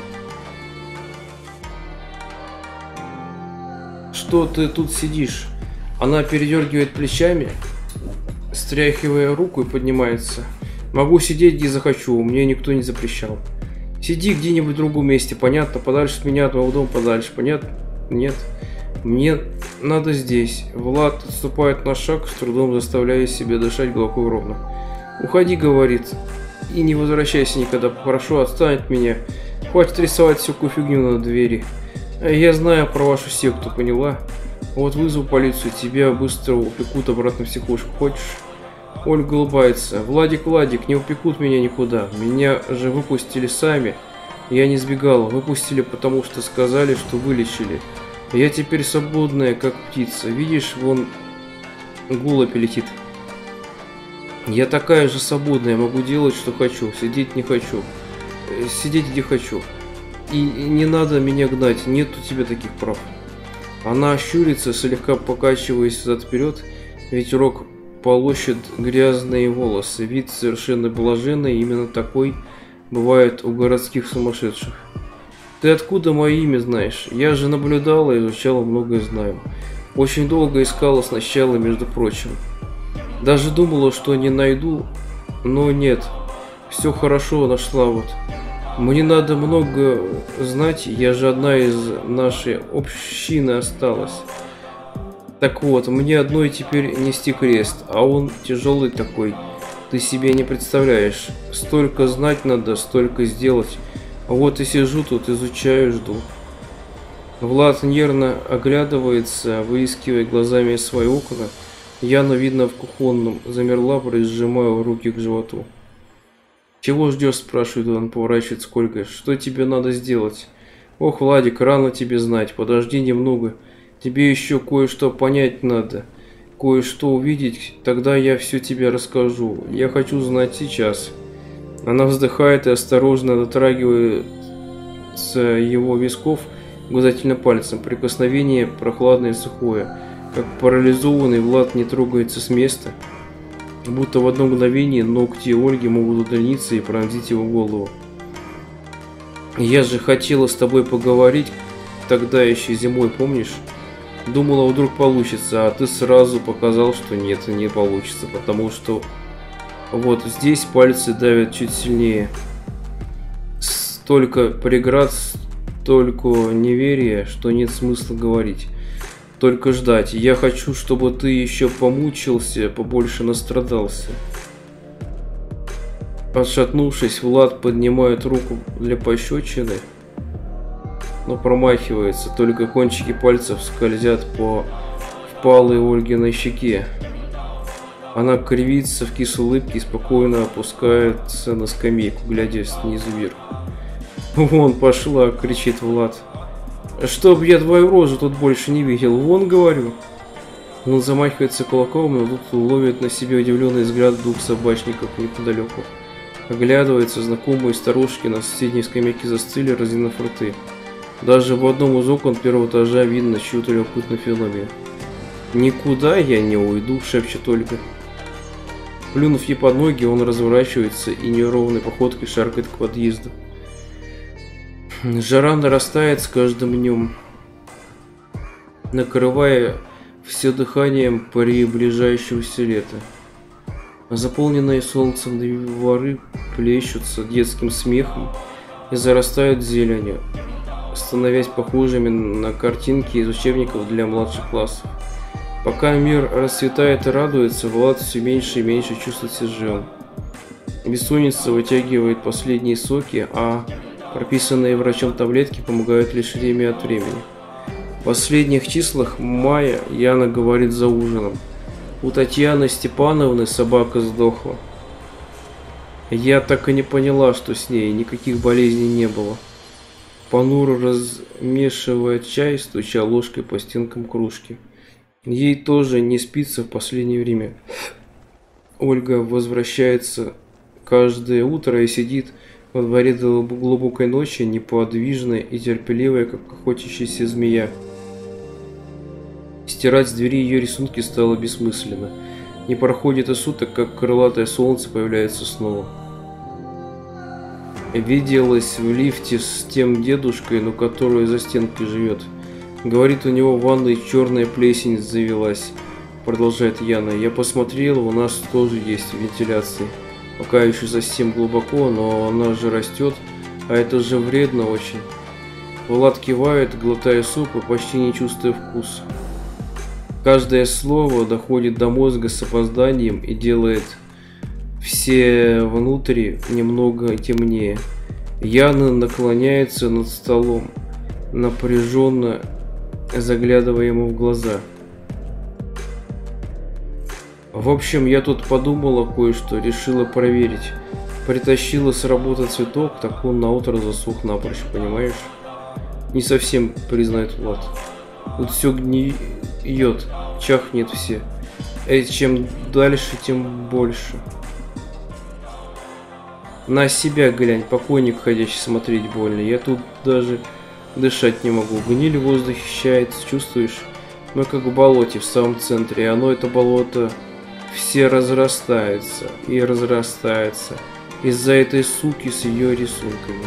Что ты тут сидишь? Она передергивает плечами, стряхивая руку и поднимается. Могу сидеть где захочу, мне никто не запрещал. Сиди где-нибудь в другом месте, понятно? Подальше от меня, от моего дома подальше, понятно? Нет, мне надо здесь. Влад отступает на шаг, с трудом заставляя себя дышать глубоко и ровно. Уходи, говорит, и не возвращайся никогда. Прошу, отстань от меня. Хватит рисовать всякую фигню на двери. Я знаю про вашу секту, поняла? Вот вызову полицию, тебя быстро упекут обратно в психушку. Хочешь? Ольга улыбается. Владик, не упекут меня никуда. Меня же выпустили сами. Я не сбегала. Выпустили, потому что сказали, что вылечили. Я теперь свободная, как птица. Видишь, вон голубь летит. Я такая же свободная, могу делать, что хочу. Сидеть не хочу. Сидеть где хочу. И не надо меня гнать, нет у тебя таких прав. Она щурится, слегка покачиваясь взад-вперед. Ветерок полощет грязные волосы. Вид совершенно блаженный, именно такой бывает у городских сумасшедших. Ты откуда мое имя знаешь? Я же наблюдала, изучала, многое знаю. Очень долго искала сначала, между прочим. Даже думала, что не найду, но нет. Все хорошо нашла вот. Мне надо много знать, я же одна из нашей общины осталась. Так вот, мне одной теперь нести крест, а он тяжелый такой. Ты себе не представляешь. Столько знать надо, столько сделать. А вот и сижу тут, изучаю, жду. Влад нервно оглядывается, выискивая глазами свои окна. Яна, видно, в кухонном, замерла, прижимая руки к животу. «Чего ждешь?» – спрашивает он, поворачивается к Ольге. «Что тебе надо сделать?» «Ох, Владик, рано тебе знать, подожди немного. Тебе еще кое-что понять надо, кое-что увидеть, тогда я все тебе расскажу. Я хочу знать сейчас». Она вздыхает и осторожно дотрагивается его висков указательным пальцем. Прикосновение прохладное и сухое. Как парализованный, Влад не трогается с места. Будто в одно мгновение ногти Ольги могут удлиниться и пронзить его голову. «Я же хотела с тобой поговорить тогда еще зимой, помнишь? Думала, вдруг получится, а ты сразу показал, что нет, не получится, потому что вот здесь пальцы давят чуть сильнее. Столько преград, столько неверия, что нет смысла говорить. Только ждать. Я хочу, чтобы ты еще помучился, побольше настрадался». Отшатнувшись, Влад поднимает руку для пощечины, но промахивается. Только кончики пальцев скользят по впалой Ольгиной щеке. Она кривится в кислой улыбке и спокойно опускается на скамейку, глядя снизу вверх. «Вон пошла!» – кричит Влад. «Чтоб я твою рожу тут больше не видел, вон, говорю!» Он замахивается кулаком, но тут ловит на себе удивленный взгляд двух собачников неподалеку. Оглядывается, знакомые старушки на соседней скамейке застыли, разинув рты. Даже в одном из окон первого этажа видно чью-то любопытную физиономию. «Никуда я не уйду», — шепчет Ольга. Плюнув ей под ноги, он разворачивается и неровной походкой шаркает к подъезду. Жара нарастает с каждым днем, накрывая все дыханием приближающегося лета. Заполненные солнцем дворы плещутся детским смехом и зарастают зеленью, становясь похожими на картинки из учебников для младших классов. Пока мир расцветает и радуется, Влад все меньше и меньше чувствует себя живым. Бессонница вытягивает последние соки, а прописанные врачом таблетки помогают лишь время от времени. В последних числах мая Яна говорит за ужином: «У Татьяны Степановны собака сдохла. Я так и не поняла, что с ней, никаких болезней не было». Понуро размешивая чай, стуча ложкой по стенкам кружки. Ей тоже не спится в последнее время. Ольга возвращается каждое утро и сидит во дворе до глубокой ночи, неподвижная и терпеливая, как охотящаяся змея. Стирать с двери ее рисунки стало бессмысленно. Не проходит и суток, как крылатое солнце появляется снова. Виделась в лифте с тем дедушкой, но который за стенкой живет. Говорит, у него в ванной черная плесень завелась. Продолжает Яна. Я посмотрела, у нас тоже есть вентиляция. Пока еще совсем глубоко, но она же растет, а это же вредно очень. Влад кивает, глотая суп и почти не чувствуя вкус. Каждое слово доходит до мозга с опозданием и делает все внутри немного темнее. Яна наклоняется над столом, напряженно заглядывая ему в глаза. В общем, я тут подумала кое-что, решила проверить. Притащила с работы цветок, так он наутро засух напрочь, понимаешь? Не совсем, признает Влад. Тут все гниет, чахнет все. Чем дальше, тем больше. На себя глянь, покойник ходящий, смотреть больно. Я тут даже дышать не могу. Гниль в воздухе ощущается, чувствуешь? Мы как в болоте в самом центре, и оно, это болото, все разрастается и разрастается. из-за этой суки с ее рисунками.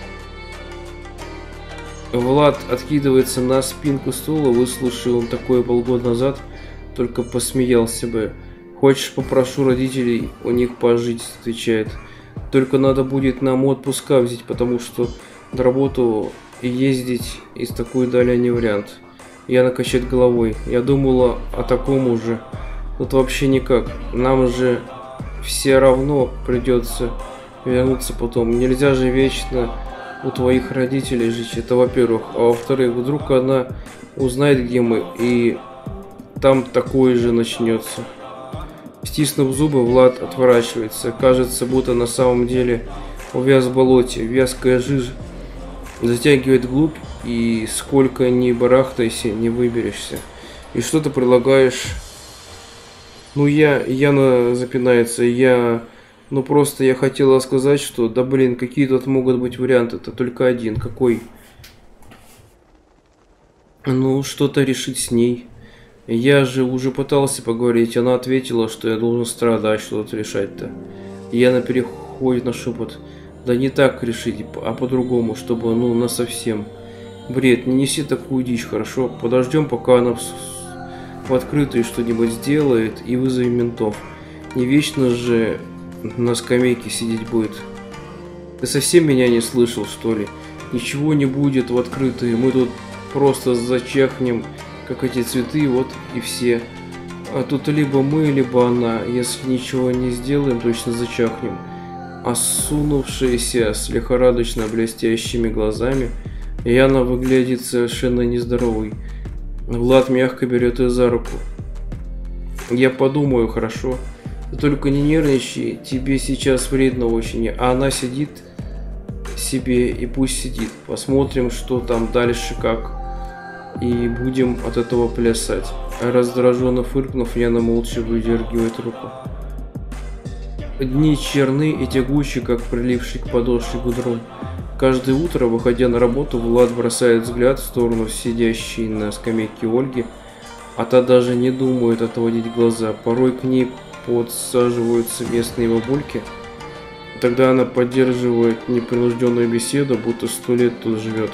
Влад откидывается на спинку стула, выслушал он такое полгода назад, только посмеялся бы. «Хочешь, попрошу родителей у них пожить», — отвечает. «Только надо будет нам отпуска взять, потому что на работу ездить из такой дали не вариант». Яна качает головой. «Я думала о таком уже. Тут вообще никак. Нам же все равно придется вернуться потом. Нельзя же вечно у твоих родителей жить, это во-первых. А во-вторых, вдруг она узнает, где мы, и там такое же начнется». Стиснув зубы, Влад отворачивается. Кажется, будто на самом деле увяз в болоте. Вязкая жижа затягивает вглубь, и сколько ни барахтайся, не выберешься. И что ты предлагаешь? Яна запинается. Просто я хотела сказать, что, да блин, какие тут могут быть варианты, это только один. Какой? Что-то решить с ней. Я же уже пытался поговорить, она ответила, что я должен страдать, что тут решать-то. Яна переходит на шепот. Да не так решить, а по-другому, чтобы, насовсем. Бред, не неси такую дичь, хорошо? Подождем, пока она в открытую что-нибудь сделает, и вызовем ментов. Не вечно же на скамейке сидеть будет. Ты совсем меня не слышал, что ли? Ничего не будет в открытую, мы тут просто зачахнем, как эти цветы, вот и все. А тут либо мы, либо она. Если ничего не сделаем, точно зачахнем. Осунувшаяся с лихорадочно блестящими глазами, Яна выглядит совершенно нездоровой. Влад мягко берет ее за руку. Я подумаю, хорошо? Ты только не нервничай, тебе сейчас вредно очень. А она сидит себе, и пусть сидит. Посмотрим, что там дальше, как. И будем от этого плясать. Раздраженно фыркнув, Яна молча выдергивает руку. Дни черны и тягучи, как приливший к подошве гудрон. Каждое утро, выходя на работу, Влад бросает взгляд в сторону сидящей на скамейке Ольги, а та даже не думает отводить глаза. Порой к ней подсаживаются местные бабульки. Тогда она поддерживает непринужденную беседу, будто 100 лет тут живет.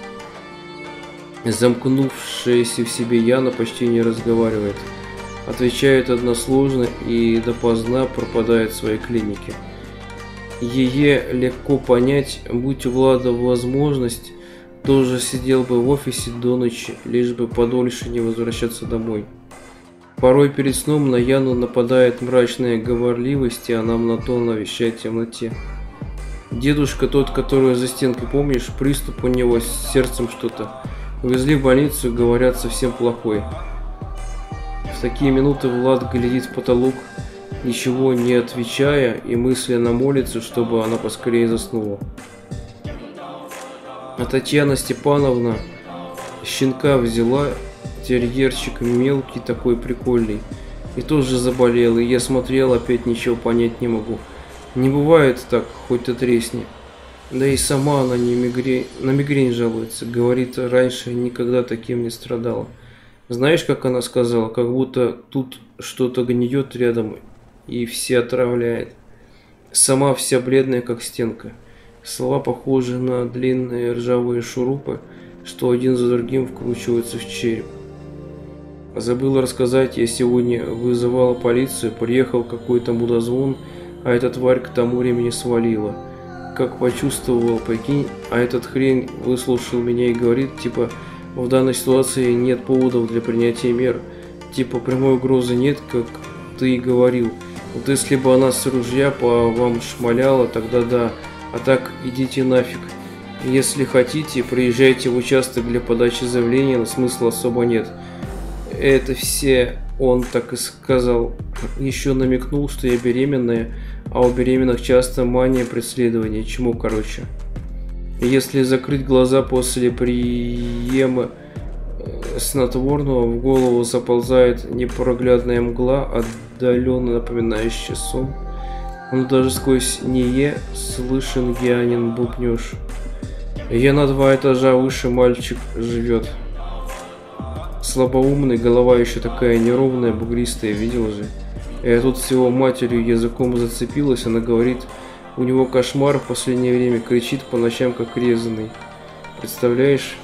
Замкнувшаяся в себе Яна почти не разговаривает. Отвечает односложно и допоздна пропадает в своей клинике. Ее легко понять, будь у Влада возможность, тоже сидел бы в офисе до ночи, лишь бы подольше не возвращаться домой. Порой перед сном на Яну нападает мрачная говорливость, и она монотонно вещает в темноте. Дедушка тот, который за стенкой, помнишь, приступ у него с сердцем что-то. Увезли в больницу, говорят, совсем плохой. В такие минуты Влад глядит в потолок, ничего не отвечая, и мысленно молится, чтобы она поскорее заснула. А Татьяна Степановна щенка взяла, терьерчик мелкий такой прикольный, и тоже заболел, и я смотрел, опять ничего понять не могу. Не бывает так, хоть ты тресни. Да и сама она на мигрень жалуется, говорит, раньше никогда таким не страдала. Знаешь, как она сказала, как будто тут что-то гниет рядом и все отравляет. Сама вся бледная, как стенка. Слова похожи на длинные ржавые шурупы, что один за другим вкручиваются в череп. Забыла рассказать, я сегодня вызывала полицию, приехал какой-то мудозвон, а эта тварь к тому времени свалила. Как почувствовал, прикинь, а этот хрень выслушал меня и говорит, типа, в данной ситуации нет поводов для принятия мер. Типа, прямой угрозы нет, как ты и говорил. Вот если бы она с ружья по вам шмаляла, тогда да, а так идите нафиг. Если хотите, приезжайте в участок для подачи заявления, но смысла особо нет. Это все он так и сказал. Еще намекнул, что я беременная, а у беременных часто мания преследования. Чему, короче? Если закрыть глаза после приема снотворного, в голову заползает непроглядная мгла, отдаленно напоминающая сон. Но даже сквозь нее слышен Янин бубнёж. Я на 2 этажа выше мальчик живет. Слабоумный, голова еще такая неровная, бугристая, видел же. Я тут с его матерью языком зацепилась, она говорит, У него кошмар, в последнее время кричит по ночам как резаный. Представляешь?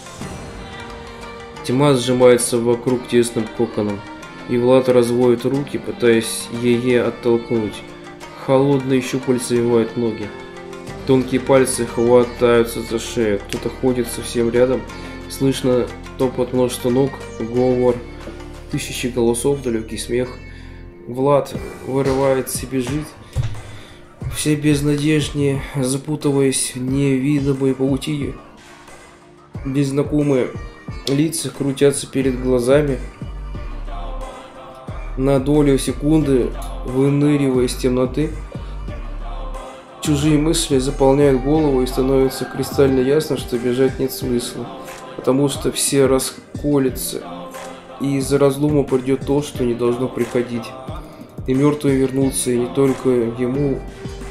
Тьма сжимается вокруг тесным коконом, и Влад разводит руки, пытаясь ее оттолкнуть. Холодные щупальца вивают ноги. Тонкие пальцы хватаются за шею. Кто-то ходит совсем рядом. Слышно топот множества ног, говор, тысячи голосов, далекий смех. Влад вырывается и бежит, все безнадежнее, запутываясь в невидимой паутине. Незнакомые лица крутятся перед глазами, на долю секунды выныривая из темноты. Чужие мысли заполняют голову, и становится кристально ясно, что бежать нет смысла, потому что все расколется, и из-за разлома придет то, что не должно приходить. И мертвые вернутся, и не только ему,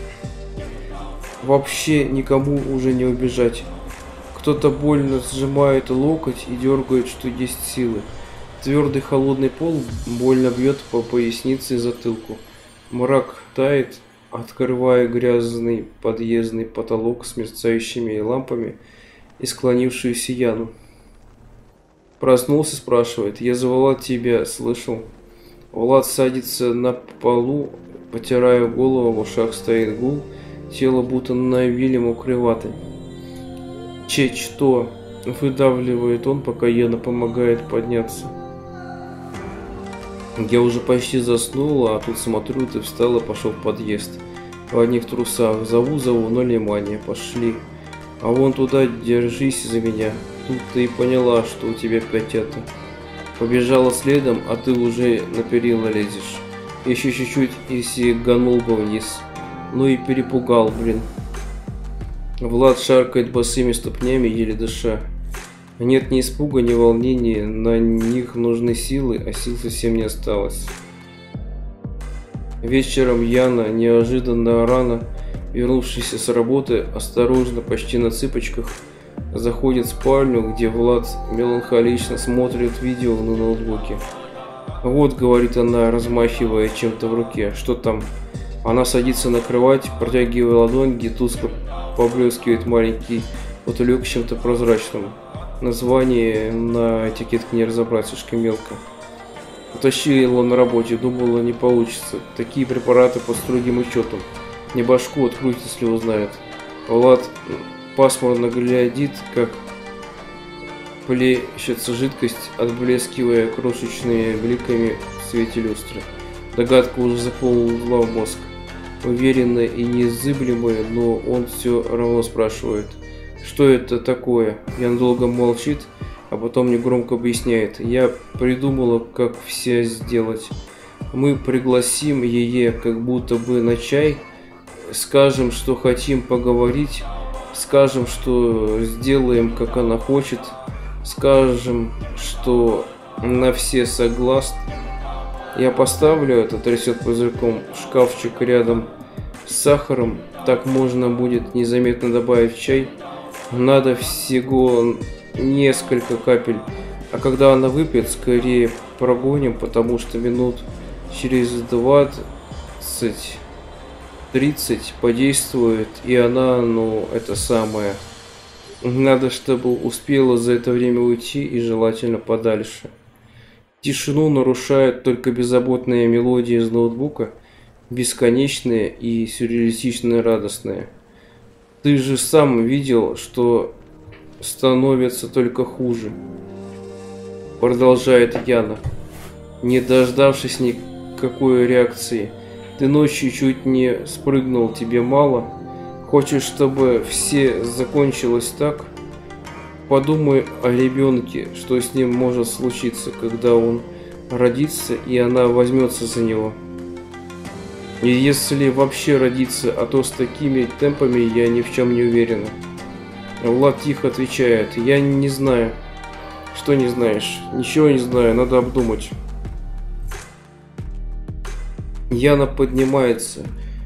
вообще никому уже не убежать. Кто-то больно сжимает локоть и дергает, что есть силы. Твердый холодный пол больно бьет по пояснице и затылку. Мрак тает, открывая грязный подъездный потолок с мерцающими лампами и склонившуюся Яну. Проснулся, спрашивает. Я звала тебя, слышал? Влад садится на полу, потирая голову, в ушах стоит гул, тело будто навили мокрой ватой. Что? Выдавливает он, пока Яна помогает подняться. Я уже почти заснула, а тут смотрю, ты встал и пошел в подъезд. В одних трусах. Зову, но лимания. Пошли. А вон туда, держись за меня. Тут ты и поняла, что у тебя котята. Побежала следом, а ты уже на перила лезешь. Еще чуть-чуть и сиганул бы вниз. Ну и перепугал, блин. Влад шаркает босыми ступнями, еле дыша. Нет ни испуга, ни волнения, на них нужны силы, а сил совсем не осталось. Вечером Яна, неожиданно рано, вернувшаяся с работы, осторожно, почти на цыпочках, заходит в спальню, где Влад меланхолично смотрит видео на ноутбуке. «Вот», — говорит она, размахивая чем-то в руке, — «что там?» Она садится на кровать, протягивая ладонь, где тускло поблескивает маленький бутылек с чем-то прозрачным. Название на этикетке не разобрать, слишком мелко. Утащила на работе, думала, не получится. Такие препараты под строгим учетом. Не башку открутит, если узнает. Влад пасмурно глядит, как плещется жидкость, отблескивая крошечными бликами в свете люстры. Догадка уже заполнила мозг. Уверенная и незыблемая, но он все равно спрашивает. Что это такое? Ян долго молчит, а потом негромко объясняет. Я придумала, как все сделать. Мы пригласим ее как будто бы на чай, скажем, что хотим поговорить, скажем, что сделаем, как она хочет, скажем, что на все согласны. Я поставлю это, трясет пузырьком, шкафчик рядом с сахаром, так можно будет незаметно добавить в чай. Надо всего несколько капель, а когда она выпьет, скорее прогоним, потому что минут через 20-30 подействует, и она, это самое. Надо, чтобы успела за это время уйти, и желательно подальше. Тишину нарушает только беззаботная мелодия из ноутбука, бесконечная и сюрреалистично радостная. Ты же сам видел, что становится только хуже. Продолжает Яна, не дождавшись никакой реакции. Ты ночью чуть не спрыгнул, тебе мало? Хочешь, чтобы все закончилось так? Подумай о ребенке, что с ним может случиться, когда он родится и она возьмется за него. И если вообще родится, а то с такими темпами я ни в чем не уверена. Влад тихо отвечает. Я не знаю. Что не знаешь? Ничего не знаю, надо обдумать. Яна поднимается.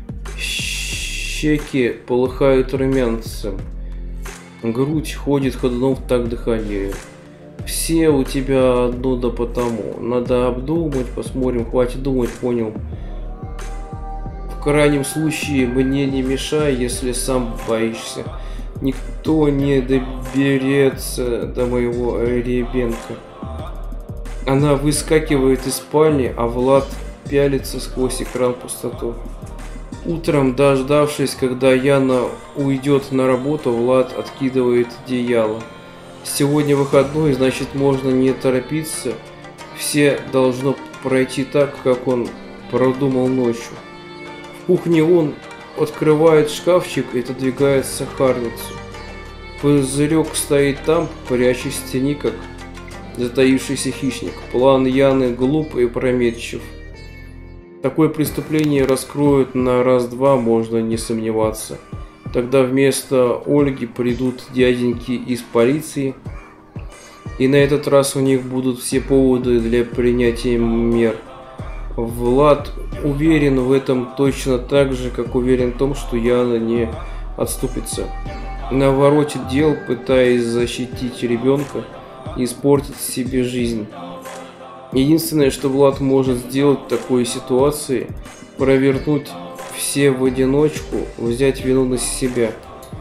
Щеки полыхают румянцем. Грудь ходит ходуном в такт дыханию. Все у тебя одно да потому. Надо обдумать, посмотрим, хватит думать, понял. В В крайнем случае мне не мешай, если сам боишься. Никто не доберется до моего ребенка. Она выскакивает из спальни, а Влад пялится сквозь экран в пустоту. Утром, дождавшись, когда Яна уйдет на работу, Влад откидывает одеяло. Сегодня выходной, значит, можно не торопиться. Все должно пройти так, как он продумал ночью. В кухне он открывает шкафчик и отодвигает сахарницу. Пузырек стоит там, прячась в тени, как затаившийся хищник. План Яны глуп и опрометчив. Такое преступление раскроют на раз-два, можно не сомневаться. Тогда вместо Ольги придут дяденьки из полиции, и на этот раз у них будут все поводы для принятия мер. Влад уверен в этом точно так же, как уверен в том, что Яна не отступится. Наворотит дел, пытаясь защитить ребенка и испортить себе жизнь. Единственное, что Влад может сделать в такой ситуации, провернуть все в одиночку, взять вину на себя.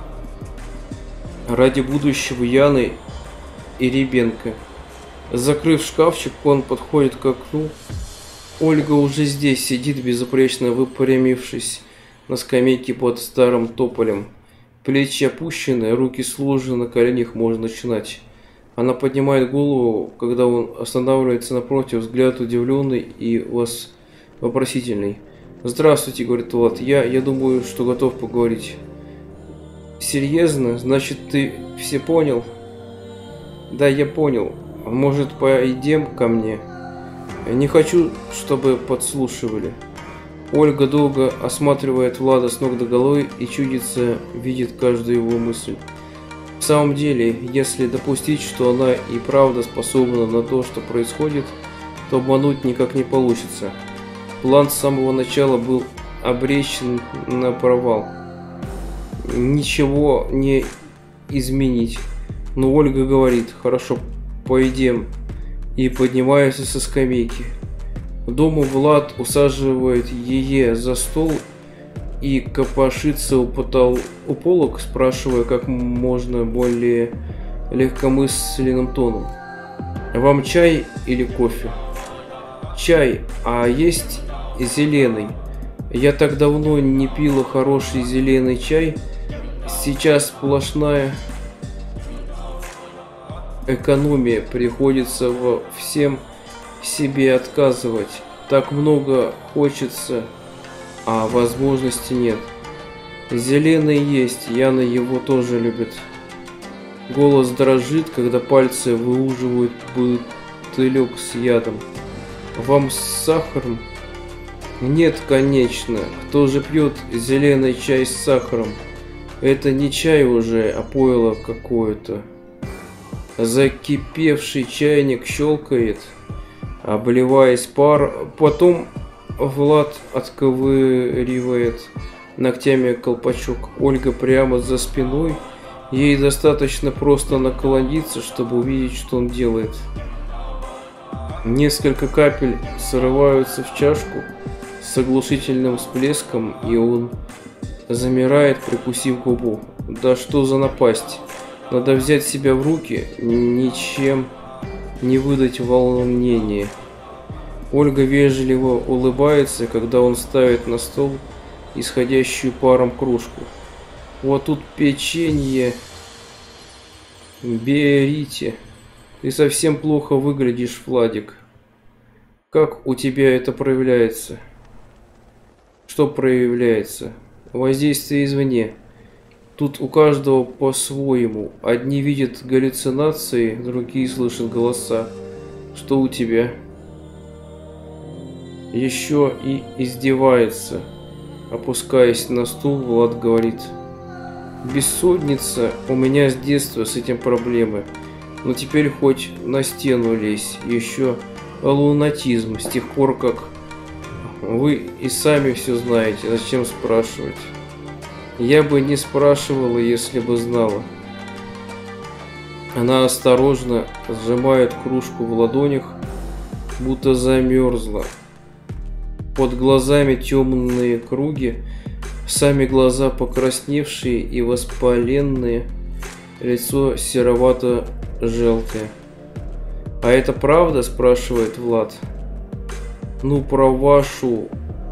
Ради будущего Яны и ребенка. Закрыв шкафчик, он подходит к окну. Ольга уже здесь сидит, безупречно выпрямившись на скамейке под старым тополем. Плечи опущены, руки сложены на коленях, можно начинать. Она поднимает голову, когда он останавливается напротив, взгляд удивленный и вопросительный. «Здравствуйте», — говорит Влад, я думаю, что готов поговорить. «Серьезно? Значит, ты все понял?» «Да, я понял. Может, пойдем ко мне?» «Не хочу, чтобы подслушивали». Ольга долго осматривает Влада с ног до головы и чудится, видит каждую его мысль. В самом деле, если допустить, что она и правда способна на то, что происходит, то обмануть никак не получится. План с самого начала был обречен на провал. Ничего не изменить. Но Ольга говорит: «Хорошо, пойдем», и поднимается со скамейки. Дома Влад усаживает ее за стол и копошится у полок, спрашивая как можно более легкомысленным тоном: «Вам чай или кофе?» «Чай, а есть зеленый? Я так давно не пила хороший зеленый чай. Сейчас сплошная экономия, приходится во всем себе отказывать. Так много хочется, а возможности нет. Зеленый есть, Яна его тоже любит». Голос дрожит, когда пальцы выуживают бутылек с ядом. «Вам с сахаром?» «Нет, конечно. Кто же пьет зеленый чай с сахаром? Это не чай уже, а пойло какое-то». Закипевший чайник щелкает, обливаясь пар. Потом Влад отковыривает ногтями колпачок. Ольга прямо за спиной. Ей достаточно просто наклониться, чтобы увидеть, что он делает. Несколько капель срываются в чашку с оглушительным всплеском, и он замирает, прикусив губу. Да что за напасть? Надо взять себя в руки, ничем не выдать волнение. Ольга вежливо улыбается, когда он ставит на стол исходящую паром кружку. «Вот тут печенье. Берите. Ты совсем плохо выглядишь, Владик». «Как у тебя это проявляется?» «Что проявляется?» «Воздействие извне. Тут у каждого по-своему. Одни видят галлюцинации, другие слышат голоса. Что у тебя?» Еще и издевается. Опускаясь на стул, Влад говорит: «Бессонница, у меня с детства с этим проблемы. Но теперь хоть на стену лезь. Еще лунатизм, с тех пор как вы и сами все знаете. Зачем спрашивать?» «Я бы не спрашивала, если бы знала». Она осторожно сжимает кружку в ладонях, будто замерзла. Под глазами темные круги, сами глаза покрасневшие и воспаленные, лицо серовато-желтое. «А это правда?» – спрашивает Влад. «Ну, про вашу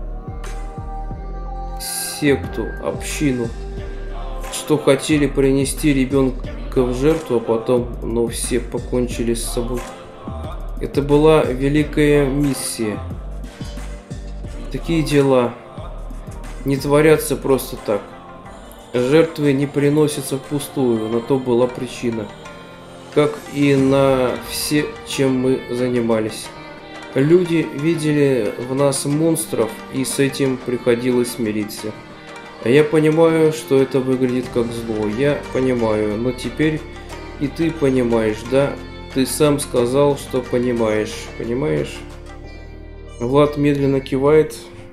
секту, общину, что хотели принести ребенка в жертву, а потом, но все покончили с собой. Это была великая миссия. Такие дела не творятся просто так. Жертвы не приносятся впустую, на то была причина. Как и на все, чем мы занимались. Люди видели в нас монстров, и с этим приходилось смириться. А я понимаю, что это выглядит как зло. Я понимаю, но теперь и ты понимаешь, да? Ты сам сказал, что понимаешь. Понимаешь?» Влад медленно кивает,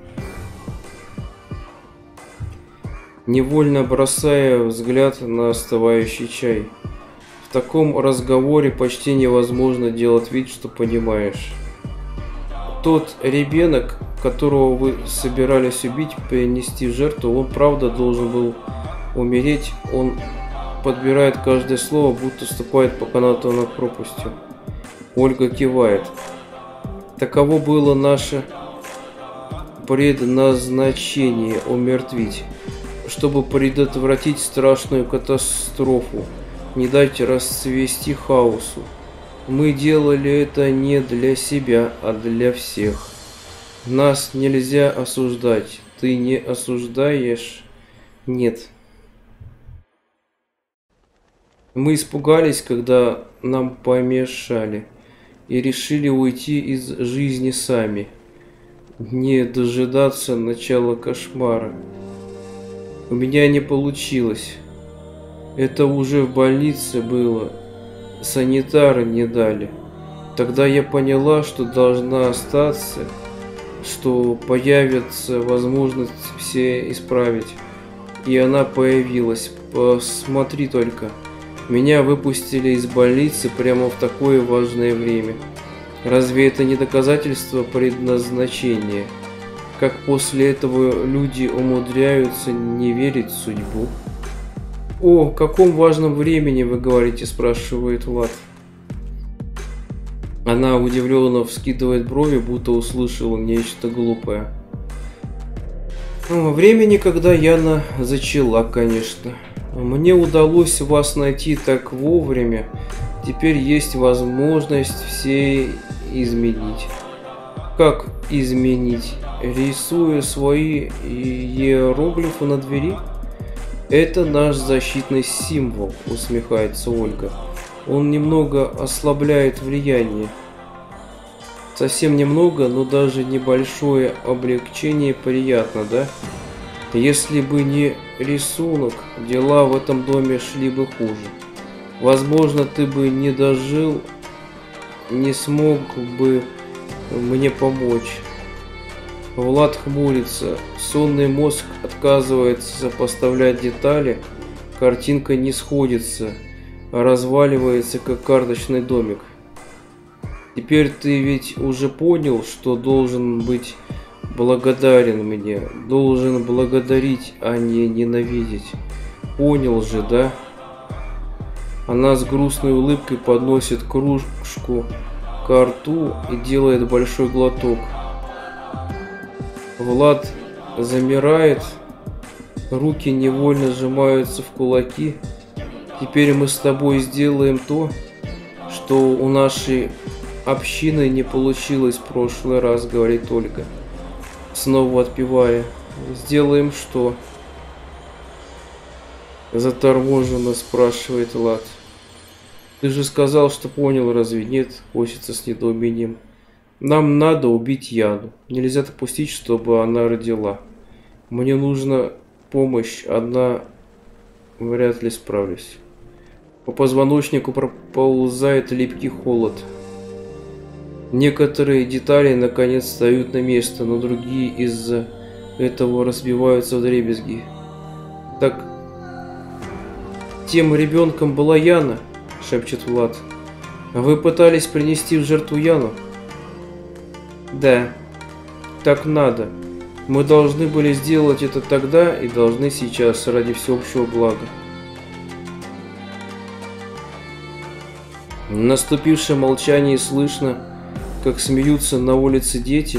невольно бросая взгляд на остывающий чай. В таком разговоре почти невозможно делать вид, что понимаешь. Тот ребенок, которого вы собирались убить, принести в жертву, он правда должен был умереть. Он подбирает каждое слово, будто ступает по канату над пропастью. Ольга кивает. Таково было наше предназначение – умертвить, чтобы предотвратить страшную катастрофу, не дать расцвести хаосу. Мы делали это не для себя, а для всех. Нас нельзя осуждать. Ты не осуждаешь? Нет. Мы испугались, когда нам помешали, и решили уйти из жизни сами, не дожидаться начала кошмара. У меня не получилось. Это уже в больнице было. Санитары не дали. Тогда я поняла, что должна остаться, что появится возможность все исправить. И она появилась. Посмотри только. Меня выпустили из больницы прямо в такое важное время. Разве это не доказательство предназначения? Как после этого люди умудряются не верить в судьбу? «О каком важном времени вы говорите?» – спрашивает Влад. Она удивленно вскидывает брови, будто услышала нечто глупое. «Времени, когда Яна зачала, конечно. Мне удалось вас найти так вовремя. Теперь есть возможность все изменить». «Как изменить? Рисуя свои иероглифы на двери?» «Это наш защитный символ», — усмехается Ольга. «Он немного ослабляет влияние». «Совсем немного, но даже небольшое облегчение приятно, да? Если бы не рисунок, дела в этом доме шли бы хуже. Возможно, ты бы не дожил, не смог бы мне помочь». Влад хмурится. Сонный мозг отказывается сопоставлять детали. Картинка не сходится, а разваливается, как карточный домик. «Теперь ты ведь уже понял, что должен быть благодарен мне. Должен благодарить, а не ненавидеть. Понял же, да?» Она с грустной улыбкой подносит кружку ко рту и делает большой глоток. Влад замирает, руки невольно сжимаются в кулаки. «Теперь мы с тобой сделаем то, что у нашей общины не получилось в прошлый раз», — говорит Ольга, снова отпевая. «Сделаем что?» — заторможенно спрашивает Влад. «Ты же сказал, что понял, разве нет?» — косится с недоумением. «Нам надо убить Яну. Нельзя допустить, чтобы она родила. Мне нужна помощь. Одна вряд ли справлюсь». По позвоночнику проползает липкий холод. Некоторые детали наконец встают на место, но другие из-за этого разбиваются вдребезги. «Так тем ребенком была Яна?» — шепчет Влад. «Вы пытались принести в жертву Яну?» «Да. Так надо. Мы должны были сделать это тогда и должны сейчас, ради всеобщего блага. В наступившем молчании слышно, как смеются на улице дети,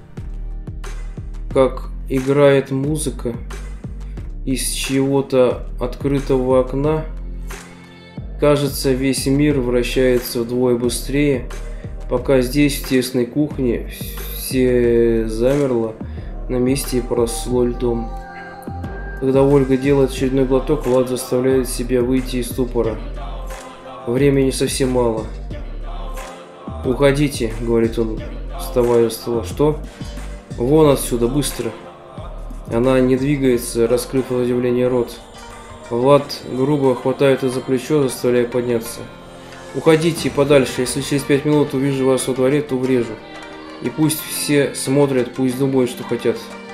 как играет музыка из чего-то открытого окна. Кажется, весь мир вращается вдвое быстрее, пока здесь, в тесной кухне, все замерло на месте и поросло льдом. Когда Ольга делает очередной глоток, Влад заставляет себя выйти из ступора. Времени совсем мало. «Уходите», — говорит он, вставая из стола. «Что?» «Вон отсюда, быстро!» Она не двигается, раскрыв от удивления рот. Влад грубо хватает ее за плечо, заставляя подняться. «Уходите подальше, если через 5 минут увижу вас во дворе, то врежу. И пусть все смотрят, пусть думают, что хотят».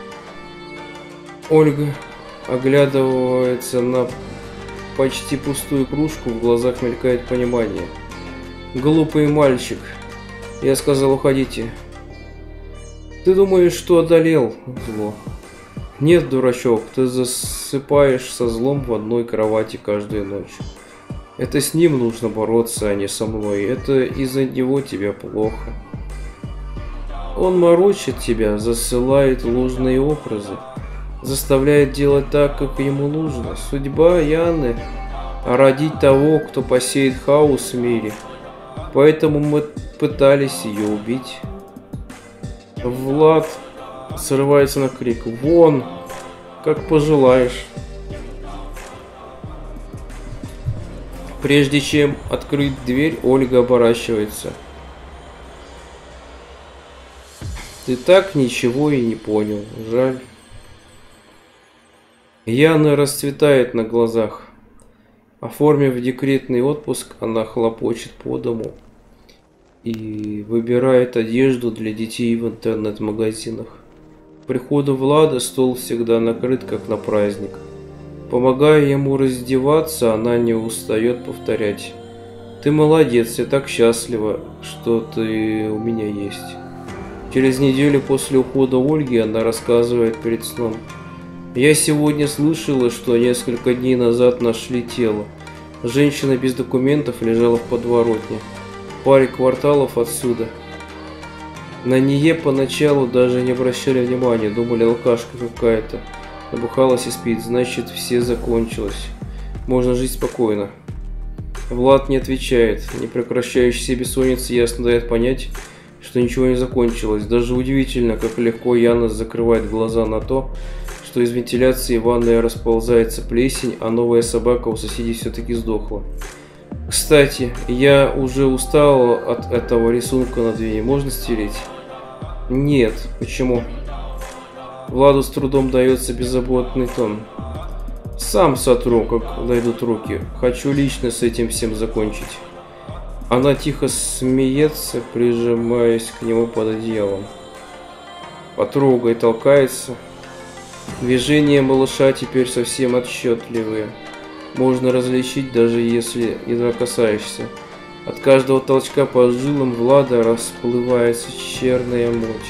Ольга оглядывается на почти пустую кружку, в глазах мелькает понимание. «Глупый мальчик, я сказал, уходите. Ты думаешь, что одолел зло? Нет, дурачок, ты засыпаешь со злом в одной кровати каждую ночь. Это с ним нужно бороться, а не со мной. Это из-за него тебе плохо. Он морочит тебя, засылает ложные образы, заставляет делать так, как ему нужно. Судьба Яны – родить того, кто посеет хаос в мире. Поэтому мы пытались ее убить». Влад срывается на крик. «Вон, как пожелаешь». Прежде чем открыть дверь, Ольга оборачивается. «Ты так ничего и не понял. Жаль». Яна расцветает на глазах. Оформив декретный отпуск, она хлопочет по дому и выбирает одежду для детей в интернет-магазинах. К приходу Влада стол всегда накрыт, как на праздник. Помогая ему раздеваться, она не устает повторять: «Ты молодец, я так счастлива, что ты у меня есть». Через неделю после ухода Ольги она рассказывает перед сном: «Я сегодня слышала, что несколько дней назад нашли тело. Женщина без документов лежала в подворотне, в паре кварталов отсюда. На нее поначалу даже не обращали внимания, думали, алкашка какая-то. Набухалась и спит, значит, все закончилось. Можно жить спокойно». Влад не отвечает. Непрекращающаяся бессонница ясно дает понять, что ничего не закончилось. Даже удивительно, как легко Яна закрывает глаза на то, что из вентиляции ванной расползается плесень, а новая собака у соседей все-таки сдохла. «Кстати, я уже устал от этого рисунка на двери. Можно стереть?» «Нет». «Почему?» Владу с трудом дается беззаботный тон. «Сам сотру, как дойдут руки. Хочу лично с этим всем закончить». Она тихо смеется, прижимаясь к нему под одеялом. Потрогай, толкается. Движения малыша теперь совсем отчетливые. Можно различить, даже если едва касаешься. От каждого толчка по жилам Влада расплывается черная муть.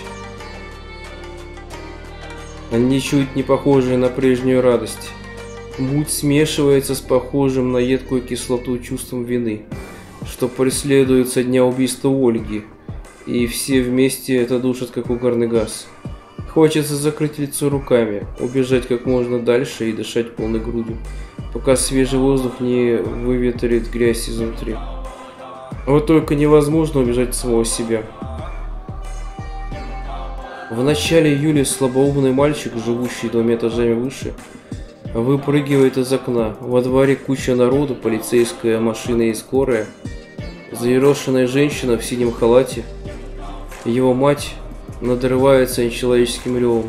Ничуть не похожая на прежнюю радость. Муть смешивается с похожим на едкую кислоту чувством вины, что преследует со дня убийства Ольги, и все вместе это душит, как угарный газ. Хочется закрыть лицо руками, убежать как можно дальше и дышать полной грудью, пока свежий воздух не выветрит грязь изнутри. Вот только невозможно убежать от самого себя. В начале июля слабоумный мальчик, живущий 2 этажами выше, выпрыгивает из окна. Во дворе куча народу, полицейская машина и скорая, заерошенная женщина в синем халате. Его мать надрывается нечеловеческим ревом.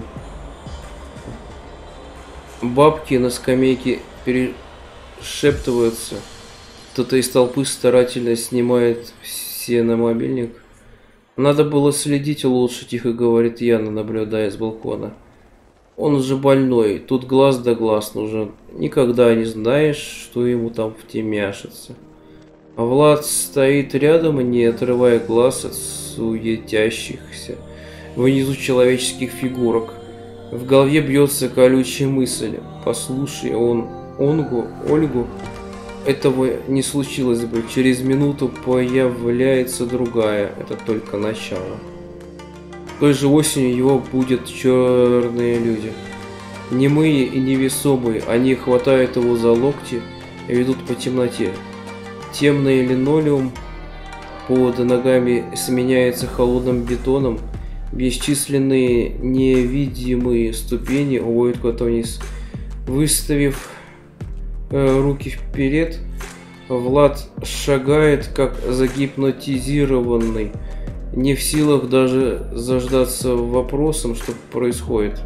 Бабки на скамейке перешептываются. Кто-то из толпы старательно снимает все на мобильник. «Надо было следить лучше», — тихо говорит Яна, наблюдая с балкона. «Он уже больной, тут глаз да глаз нужен. Никогда не знаешь, что ему там втемяшится». А Влад стоит рядом, не отрывая глаз от суетящихся внизу человеческих фигурок. В голове бьется колючая мысль. Послушай Ольгу, этого не случилось бы. Через минуту появляется другая. Это только начало. Той же осенью его будут черные люди. Немые и невесомые, они хватают его за локти и ведут по темноте. Темный линолеум под ногами сменяется холодным бетоном. Бесчисленные невидимые ступени уводят куда-то вниз. Выставив руки вперед, Влад шагает как загипнотизированный, не в силах даже заждаться вопросом, что происходит.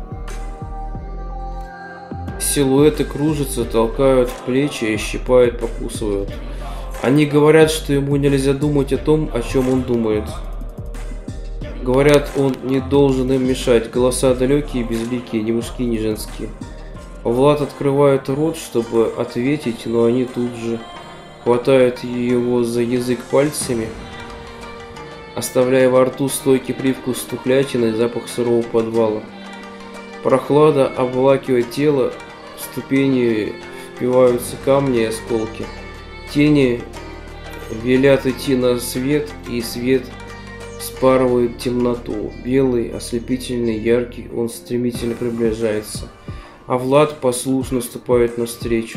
Силуэты кружатся, толкают плечи и щипают, покусывают. Они говорят, что ему нельзя думать о том, о чем он думает. Говорят, он не должен им мешать. Голоса далекие, безликие, ни мужские, ни женские. Влад открывает рот, чтобы ответить, но они тут же хватают его за язык пальцами, оставляя во рту стойкий привкус тухлятины и запах сырого подвала. Прохлада обволакивает тело, в ступени впиваются камни и осколки. Тени велят идти на свет, и свет спарывает темноту. Белый, ослепительный, яркий, он стремительно приближается. А Влад послушно ступает навстречу.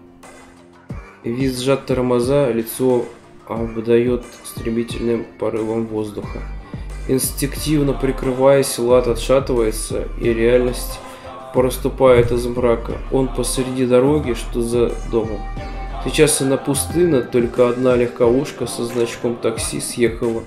Визжат тормоза, лицо обдает стремительным порывом воздуха. Инстинктивно прикрываясь, Влад отшатывается, и реальность проступает из мрака. Он посреди дороги, что за домом. Сейчас она пустына, только одна легковушка со значком такси съехала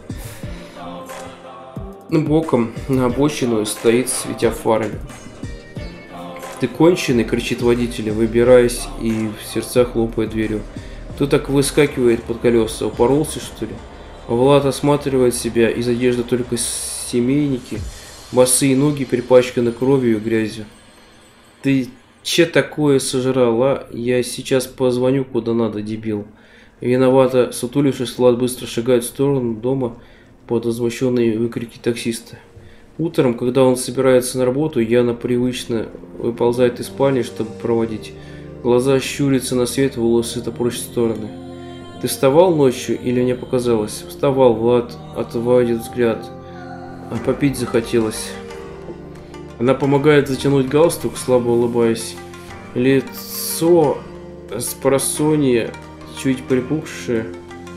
боком на обочину и стоит, светя фарами. «Ты конченый!» — кричит водитель, выбираясь и в сердцах хлопает дверью. Кто так выскакивает под колеса? Упоролся, что ли? Влад осматривает себя, из одежды только семейники, босые ноги перепачканы кровью и грязью. «Ты че такое сожрал, а? Я сейчас позвоню куда надо, дебил!» Виновато сутулившись, Влад быстро шагает в сторону дома под возмущенные выкрики таксиста. Утром, когда он собирается на работу, Яна привычно выползает из спальни, чтобы проводить. Глаза щурятся на свет, волосы топорщат в стороны. «Ты вставал ночью или мне показалось?» «Вставал», Влад отводит взгляд. А попить захотелось. Она помогает затянуть галстук, слабо улыбаясь. Лицо спросонья, чуть припухшее.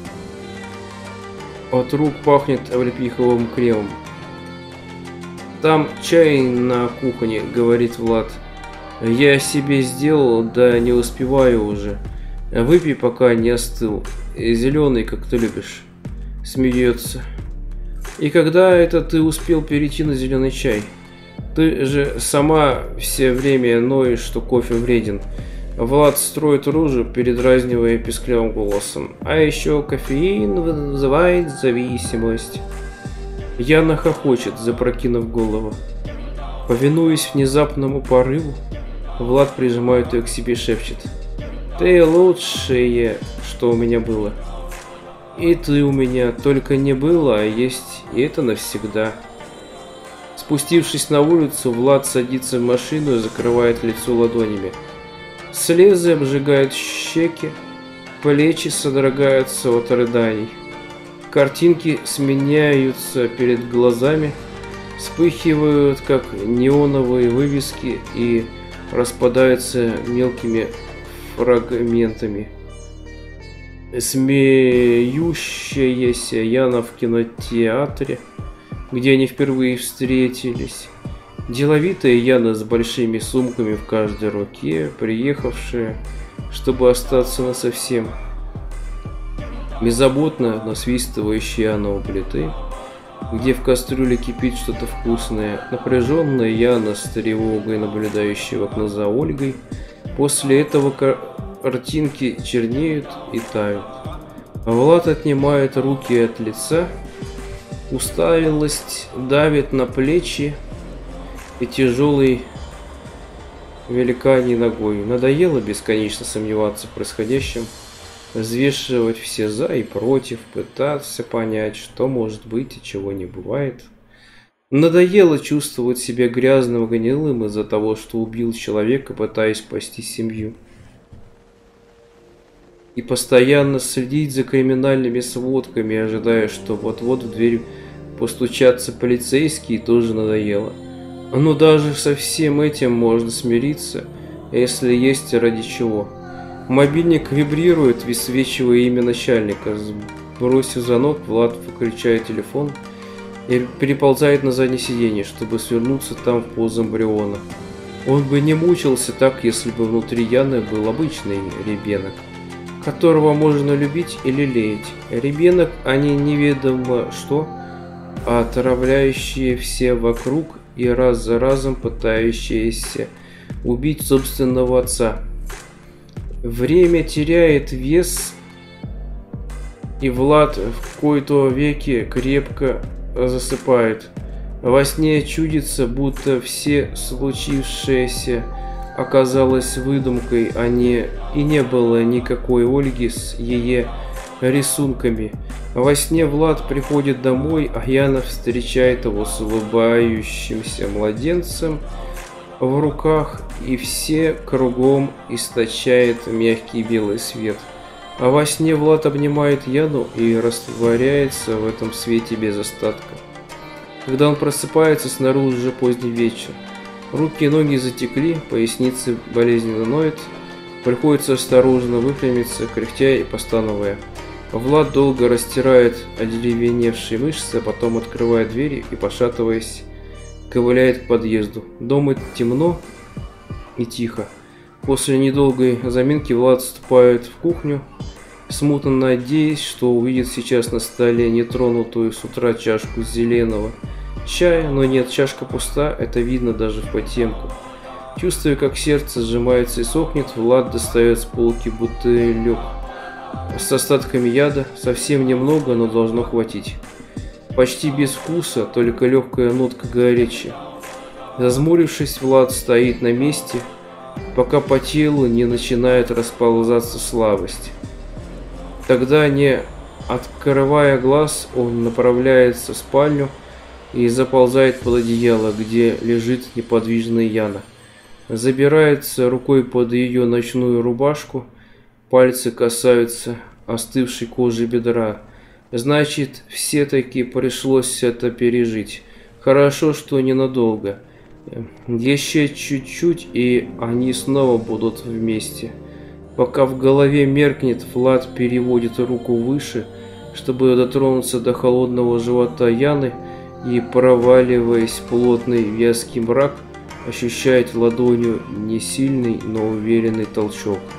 От рук пахнет облепиховым кремом. «Там чай на кухне», — говорит Влад. «Я себе сделал, да не успеваю уже. Выпей, пока не остыл. Зеленый, как ты любишь». Смеется. «И когда это ты успел перейти на зеленый чай? Ты же сама все время ноешь, что кофе вреден». Влад строит рожу, передразнивая писклявым голосом. «А еще кофеин вызывает зависимость». Яна хохочет, запрокинув голову. Повинуясь внезапному порыву, Влад прижимает ее к себе и шепчет: «Ты лучшее, что у меня было. И ты у меня только не было, а есть, и это навсегда». Спустившись на улицу, Влад садится в машину и закрывает лицо ладонями. Слезы обжигают щеки, плечи содрогаются от рыданий. Картинки сменяются перед глазами, вспыхивают, как неоновые вывески, и распадаются мелкими фрагментами. Смеющаяся Яна в кинотеатре, где они впервые встретились. Деловитая Яна с большими сумками в каждой руке, приехавшая, чтобы остаться насовсем. Беззаботно насвистывающая Яна у плиты, где в кастрюле кипит что-то вкусное. Напряженная Яна с тревогой, наблюдающая в окно за Ольгой. После этого картинки чернеют и тают. Влад отнимает руки от лица. Усталость давит на плечи и тяжелой великаньей ногой. Надоело бесконечно сомневаться в происходящем, взвешивать все за и против, пытаться понять, что может быть и чего не бывает. Надоело чувствовать себя грязным и гнилым из-за того, что убил человека, пытаясь спасти семью. И постоянно следить за криминальными сводками, ожидая, что вот-вот в дверь постучатся полицейские, тоже надоело. Но даже со всем этим можно смириться, если есть ради чего. Мобильник вибрирует, высвечивая имя начальника. Бросив звонок, Влад выключает телефон и переползает на заднее сиденье, чтобы свернуться там в позу эмбриона. Он бы не мучился так, если бы внутри Яны был обычный ребенок, которого можно любить и лелеять. Ребенок, а не неведомо что, а отравляющие все вокруг и раз за разом пытающиеся убить собственного отца. Время теряет вес, и Влад в кои-то веки крепко засыпает. Во сне чудится, будто все случившееся оказалось выдумкой, и не было никакой Ольги с ее рисунками. Во сне Влад приходит домой, а Яна встречает его с улыбающимся младенцем в руках, и все кругом источает мягкий белый свет. А во сне Влад обнимает Яну и растворяется в этом свете без остатка. Когда он просыпается, снаружи уже поздний вечер. Руки и ноги затекли, поясница болезненно ноет. Приходится осторожно выпрямиться, кряхтя и постановая. Влад долго растирает одеревеневшие мышцы, а потом открывает двери и, пошатываясь, ковыляет к подъезду. Дома темно и тихо. После недолгой заминки Влад вступает в кухню, смутно надеясь, что увидит сейчас на столе нетронутую с утра чашку зеленого чая, но нет, чашка пуста, это видно даже в потемку. Чувствуя, как сердце сжимается и сохнет, Влад достает с полки бутылек с остатками яда, совсем немного, но должно хватить. Почти без вкуса, только легкая нотка горечи. Зазмурившись, Влад стоит на месте, пока по телу не начинает расползаться слабость. Тогда, не открывая глаз, он направляется в спальню и заползает под одеяло, где лежит неподвижная Яна. Забирается рукой под ее ночную рубашку, пальцы касаются остывшей кожи бедра. Значит, все-таки пришлось это пережить. Хорошо, что ненадолго. Еще чуть-чуть, и они снова будут вместе. Пока в голове меркнет, Влад переводит руку выше, чтобы дотронуться до холодного живота Яны, и, проваливаясь в плотный вязкий мрак, ощущает ладонью не сильный, но уверенный толчок.